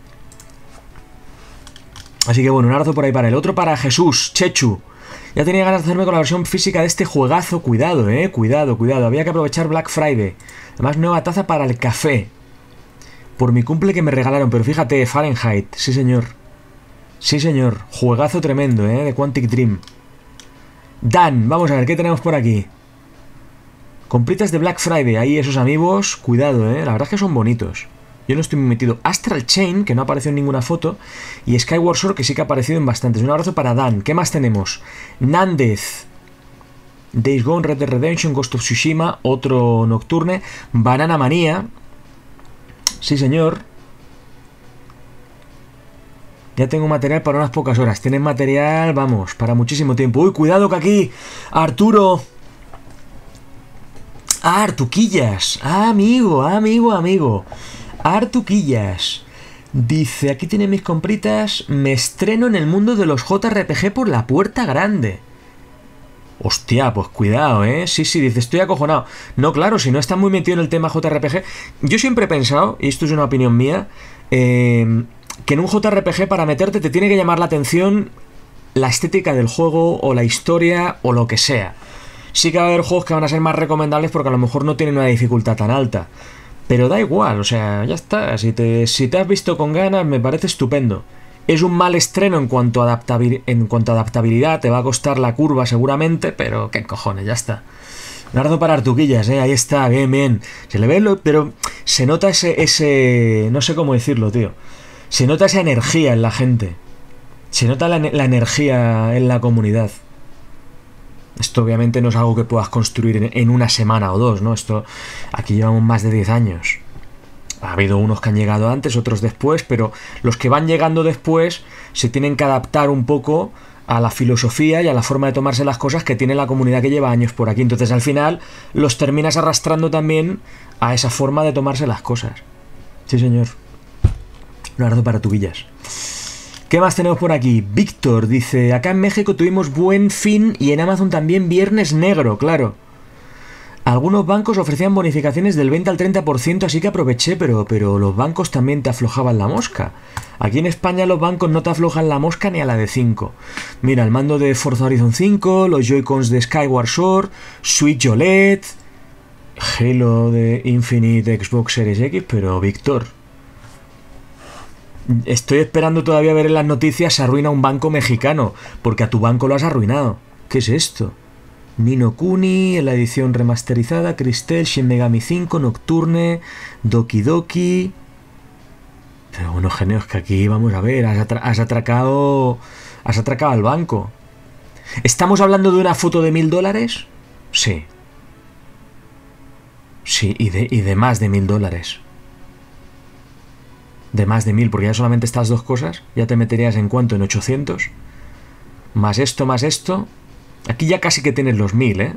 Así que bueno, un abrazo por ahí para él. Otro para Jesús, Chechu. Ya tenía ganas de hacerme con la versión física de este juegazo. Cuidado, cuidado, cuidado. Había que aprovechar Black Friday. Además, nueva taza para el café. Por mi cumple que me regalaron. Pero fíjate, Fahrenheit. Sí, señor. Sí, señor. Juegazo tremendo, de Quantic Dream. Dan, vamos a ver, ¿qué tenemos por aquí? Compritas de Black Friday. Ahí esos amigos. Cuidado, La verdad es que son bonitos. Yo no estoy muy metido. Astral Chain, que no apareció en ninguna foto. Y Skyward Sword, que sí que ha aparecido en bastantes. Un abrazo para Dan. ¿Qué más tenemos? Nández. Days Gone, Red Dead Redemption, Ghost of Tsushima. Otro Nocturne. Banana Manía. Sí, señor. Ya tengo material para unas pocas horas. Tienes material, vamos, para muchísimo tiempo. Uy, cuidado que aquí Arturo... Artuquillas. Amigo. Artuquillas. Dice, aquí tienen mis compritas. Me estreno en el mundo de los JRPG por la puerta grande. Hostia, pues cuidado, Sí, dice, estoy acojonado. No, claro, si no estás muy metido en el tema JRPG. Yo siempre he pensado, y esto es una opinión mía, que en un JRPG para meterte te tiene que llamar la atención la estética del juego o la historia o lo que sea. Sí que va a haber juegos que van a ser más recomendables porque a lo mejor no tienen una dificultad tan alta. Pero da igual, o sea, ya está. Si te has visto con ganas, me parece estupendo. Es un mal estreno en cuanto a adaptabilidad, te va a costar la curva seguramente, pero qué cojones, ya está. Un abrazo para Artuquillas, ahí está, bien. Se le ve, pero se nota ese... no sé cómo decirlo, tío. Se nota esa energía en la gente. Se nota la energía en la comunidad. Esto obviamente no es algo que puedas construir en una semana o dos, ¿no? Esto, aquí llevamos más de 10 años. Ha habido unos que han llegado antes, otros después, pero los que van llegando después se tienen que adaptar un poco a la filosofía y a la forma de tomarse las cosas que tiene la comunidad que lleva años por aquí. Entonces al final los terminas arrastrando también a esa forma de tomarse las cosas. Sí, señor. Un abrazo para Tubillas. ¿Qué más tenemos por aquí? Víctor dice, acá en México tuvimos Buen Fin y en Amazon también Viernes Negro, claro. Algunos bancos ofrecían bonificaciones del 20 al 30%, así que aproveché, pero los bancos también te aflojaban la mosca. Aquí en España los bancos no te aflojan la mosca ni a la de 5. Mira, el mando de Forza Horizon 5, los Joy-Cons de Skyward Sword, Switch OLED, Halo de Infinite Xbox Series X, pero Víctor... Estoy esperando todavía ver en las noticias se arruina un banco mexicano, porque a tu banco lo has arruinado. ¿Qué es esto? Ni no Kuni, en la edición remasterizada, Cristel, Shin Megami 5, Nocturne, Doki Doki... Pero bueno, genios, que aquí vamos a ver, has atracado al banco. ¿Estamos hablando de una foto de $1000? Sí. Sí, y de más de $1000. De más de 1000, porque ya solamente estas dos cosas, ya te meterías en cuánto, en 800. Más esto. Aquí ya casi que tienes los 1000,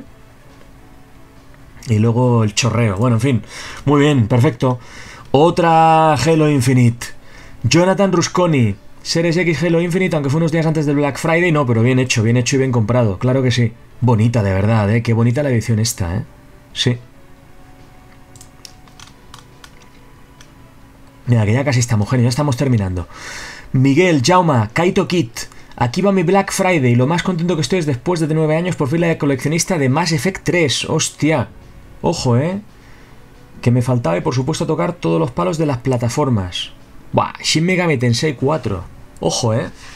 Y luego el chorreo. Bueno, en fin. Muy bien, perfecto. Otra Halo Infinite. Jonathan Rusconi. Series X Halo Infinite, aunque fue unos días antes del Black Friday. No, pero bien hecho y bien comprado. Claro que sí. Bonita, de verdad, Qué bonita la edición esta, Sí. Mira, que ya casi estamos, genio, ya estamos terminando. Miguel, Jauma, Kaito Kit. Aquí va mi Black Friday. Lo más contento que estoy es después de 9 años por fin la coleccionista de Mass Effect 3. Hostia. Ojo, Que me faltaba y por supuesto tocar todos los palos de las plataformas. Buah, Shin Megami Tensei 4. Ojo,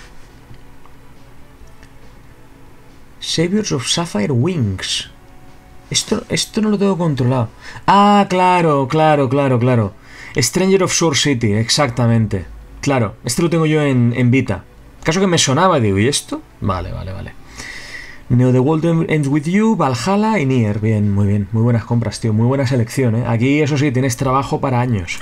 Saviors of Sapphire Wings. Esto no lo tengo controlado. Ah, claro. Stranger of Sword City, exactamente. Claro, este lo tengo yo en Vita. Caso que me sonaba, digo, ¿y esto? Vale. Neo The World Ends With You, Valhalla y Nier. Bien. Muy buenas compras, tío. Muy buena selección, Aquí, eso sí, tienes trabajo para años.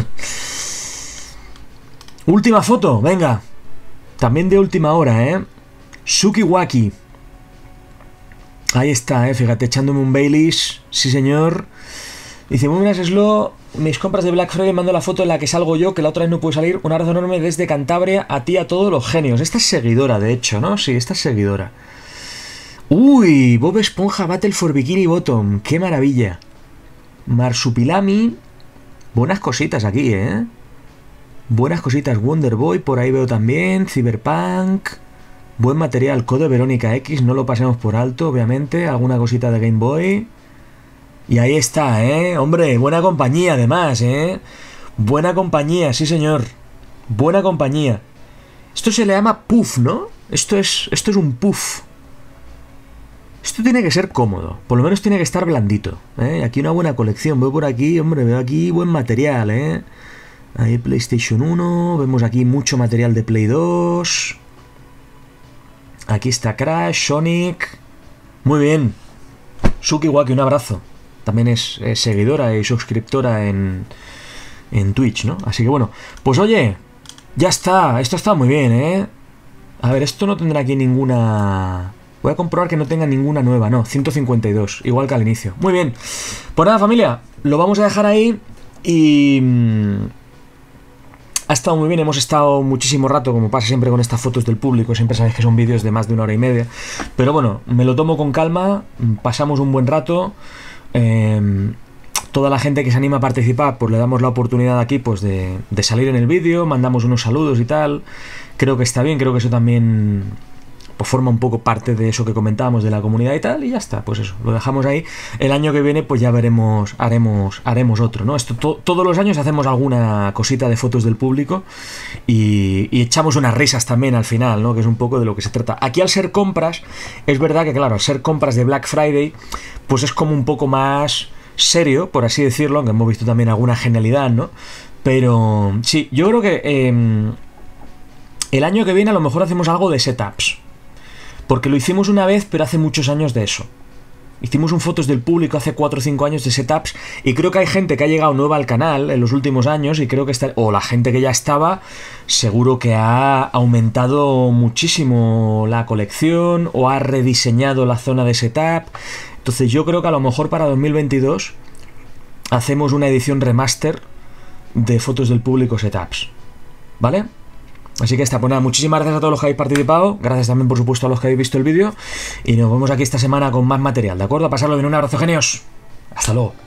Última foto, venga. También de última hora, Sukiwaki. Ahí está, fíjate, echándome un Baileys. Sí, señor. Dice, muy buenas, Slow. Mis compras de Black Friday, mando la foto en la que salgo yo, que la otra vez no pude salir. Un abrazo enorme desde Cantabria, a ti, a todos los genios. Esta es seguidora, de hecho, ¿no? Sí, esta es seguidora. Uy, Bob Esponja Battle for Bikini Bottom. ¡Qué maravilla! Marsupilami. Buenas cositas aquí, ¿eh? Buenas cositas. Wonder Boy, por ahí veo también. Cyberpunk. Buen material. Code Verónica X, no lo pasemos por alto, obviamente. Alguna cosita de Game Boy. Y ahí está, ¿eh? Hombre, buena compañía además, ¿eh? Buena compañía, sí señor. Buena compañía. Esto se le llama puff, ¿no? Esto es un puff. Esto tiene que ser cómodo. Por lo menos tiene que estar blandito, ¿eh? Aquí una buena colección. Veo por aquí, hombre, veo aquí buen material, ¿eh? Ahí PlayStation 1. Vemos aquí mucho material de Play 2. Aquí está Crash, Sonic. Muy bien. Suki Waki, un abrazo. También es seguidora y suscriptora en Twitch, ¿no? Así que bueno. Pues oye, ya está. Esto está muy bien, ¿eh? A ver, esto no tendrá aquí ninguna... Voy a comprobar que no tenga ninguna nueva. No, 152. Igual que al inicio. Muy bien. Pues nada, familia. Lo vamos a dejar ahí. Y... ha estado muy bien, hemos estado muchísimo rato, como pasa siempre con estas fotos del público, siempre sabéis que son vídeos de más de 1 hora y media, pero bueno, me lo tomo con calma, pasamos un buen rato, toda la gente que se anima a participar, pues le damos la oportunidad aquí pues de salir en el vídeo, mandamos unos saludos y tal, creo que está bien, creo que eso también... pues forma un poco parte de eso que comentábamos de la comunidad y tal, y ya está, pues eso, lo dejamos ahí. El año que viene pues ya veremos, haremos otro, ¿no? Esto todos los años hacemos alguna cosita de fotos del público y echamos unas risas también al final, ¿no? Que es un poco de lo que se trata. Aquí al ser compras, es verdad que claro, al ser compras de Black Friday, pues es como un poco más serio, por así decirlo, aunque hemos visto también alguna genialidad, ¿no? Pero sí, yo creo que el año que viene a lo mejor hacemos algo de setups. Porque lo hicimos una vez, pero hace muchos años de eso. Hicimos un fotos del público hace 4 o 5 años de setups y creo que hay gente que ha llegado nueva al canal en los últimos años y creo que está... o la gente que ya estaba, seguro que ha aumentado muchísimo la colección o ha rediseñado la zona de setup. Entonces yo creo que a lo mejor para 2022 hacemos una edición remaster de fotos del público setups. ¿Vale? Así que está, pues nada, muchísimas gracias a todos los que habéis participado, gracias también por supuesto a los que habéis visto el vídeo y nos vemos aquí esta semana con más material, ¿de acuerdo? A pasarlo bien, un abrazo, genios, hasta luego.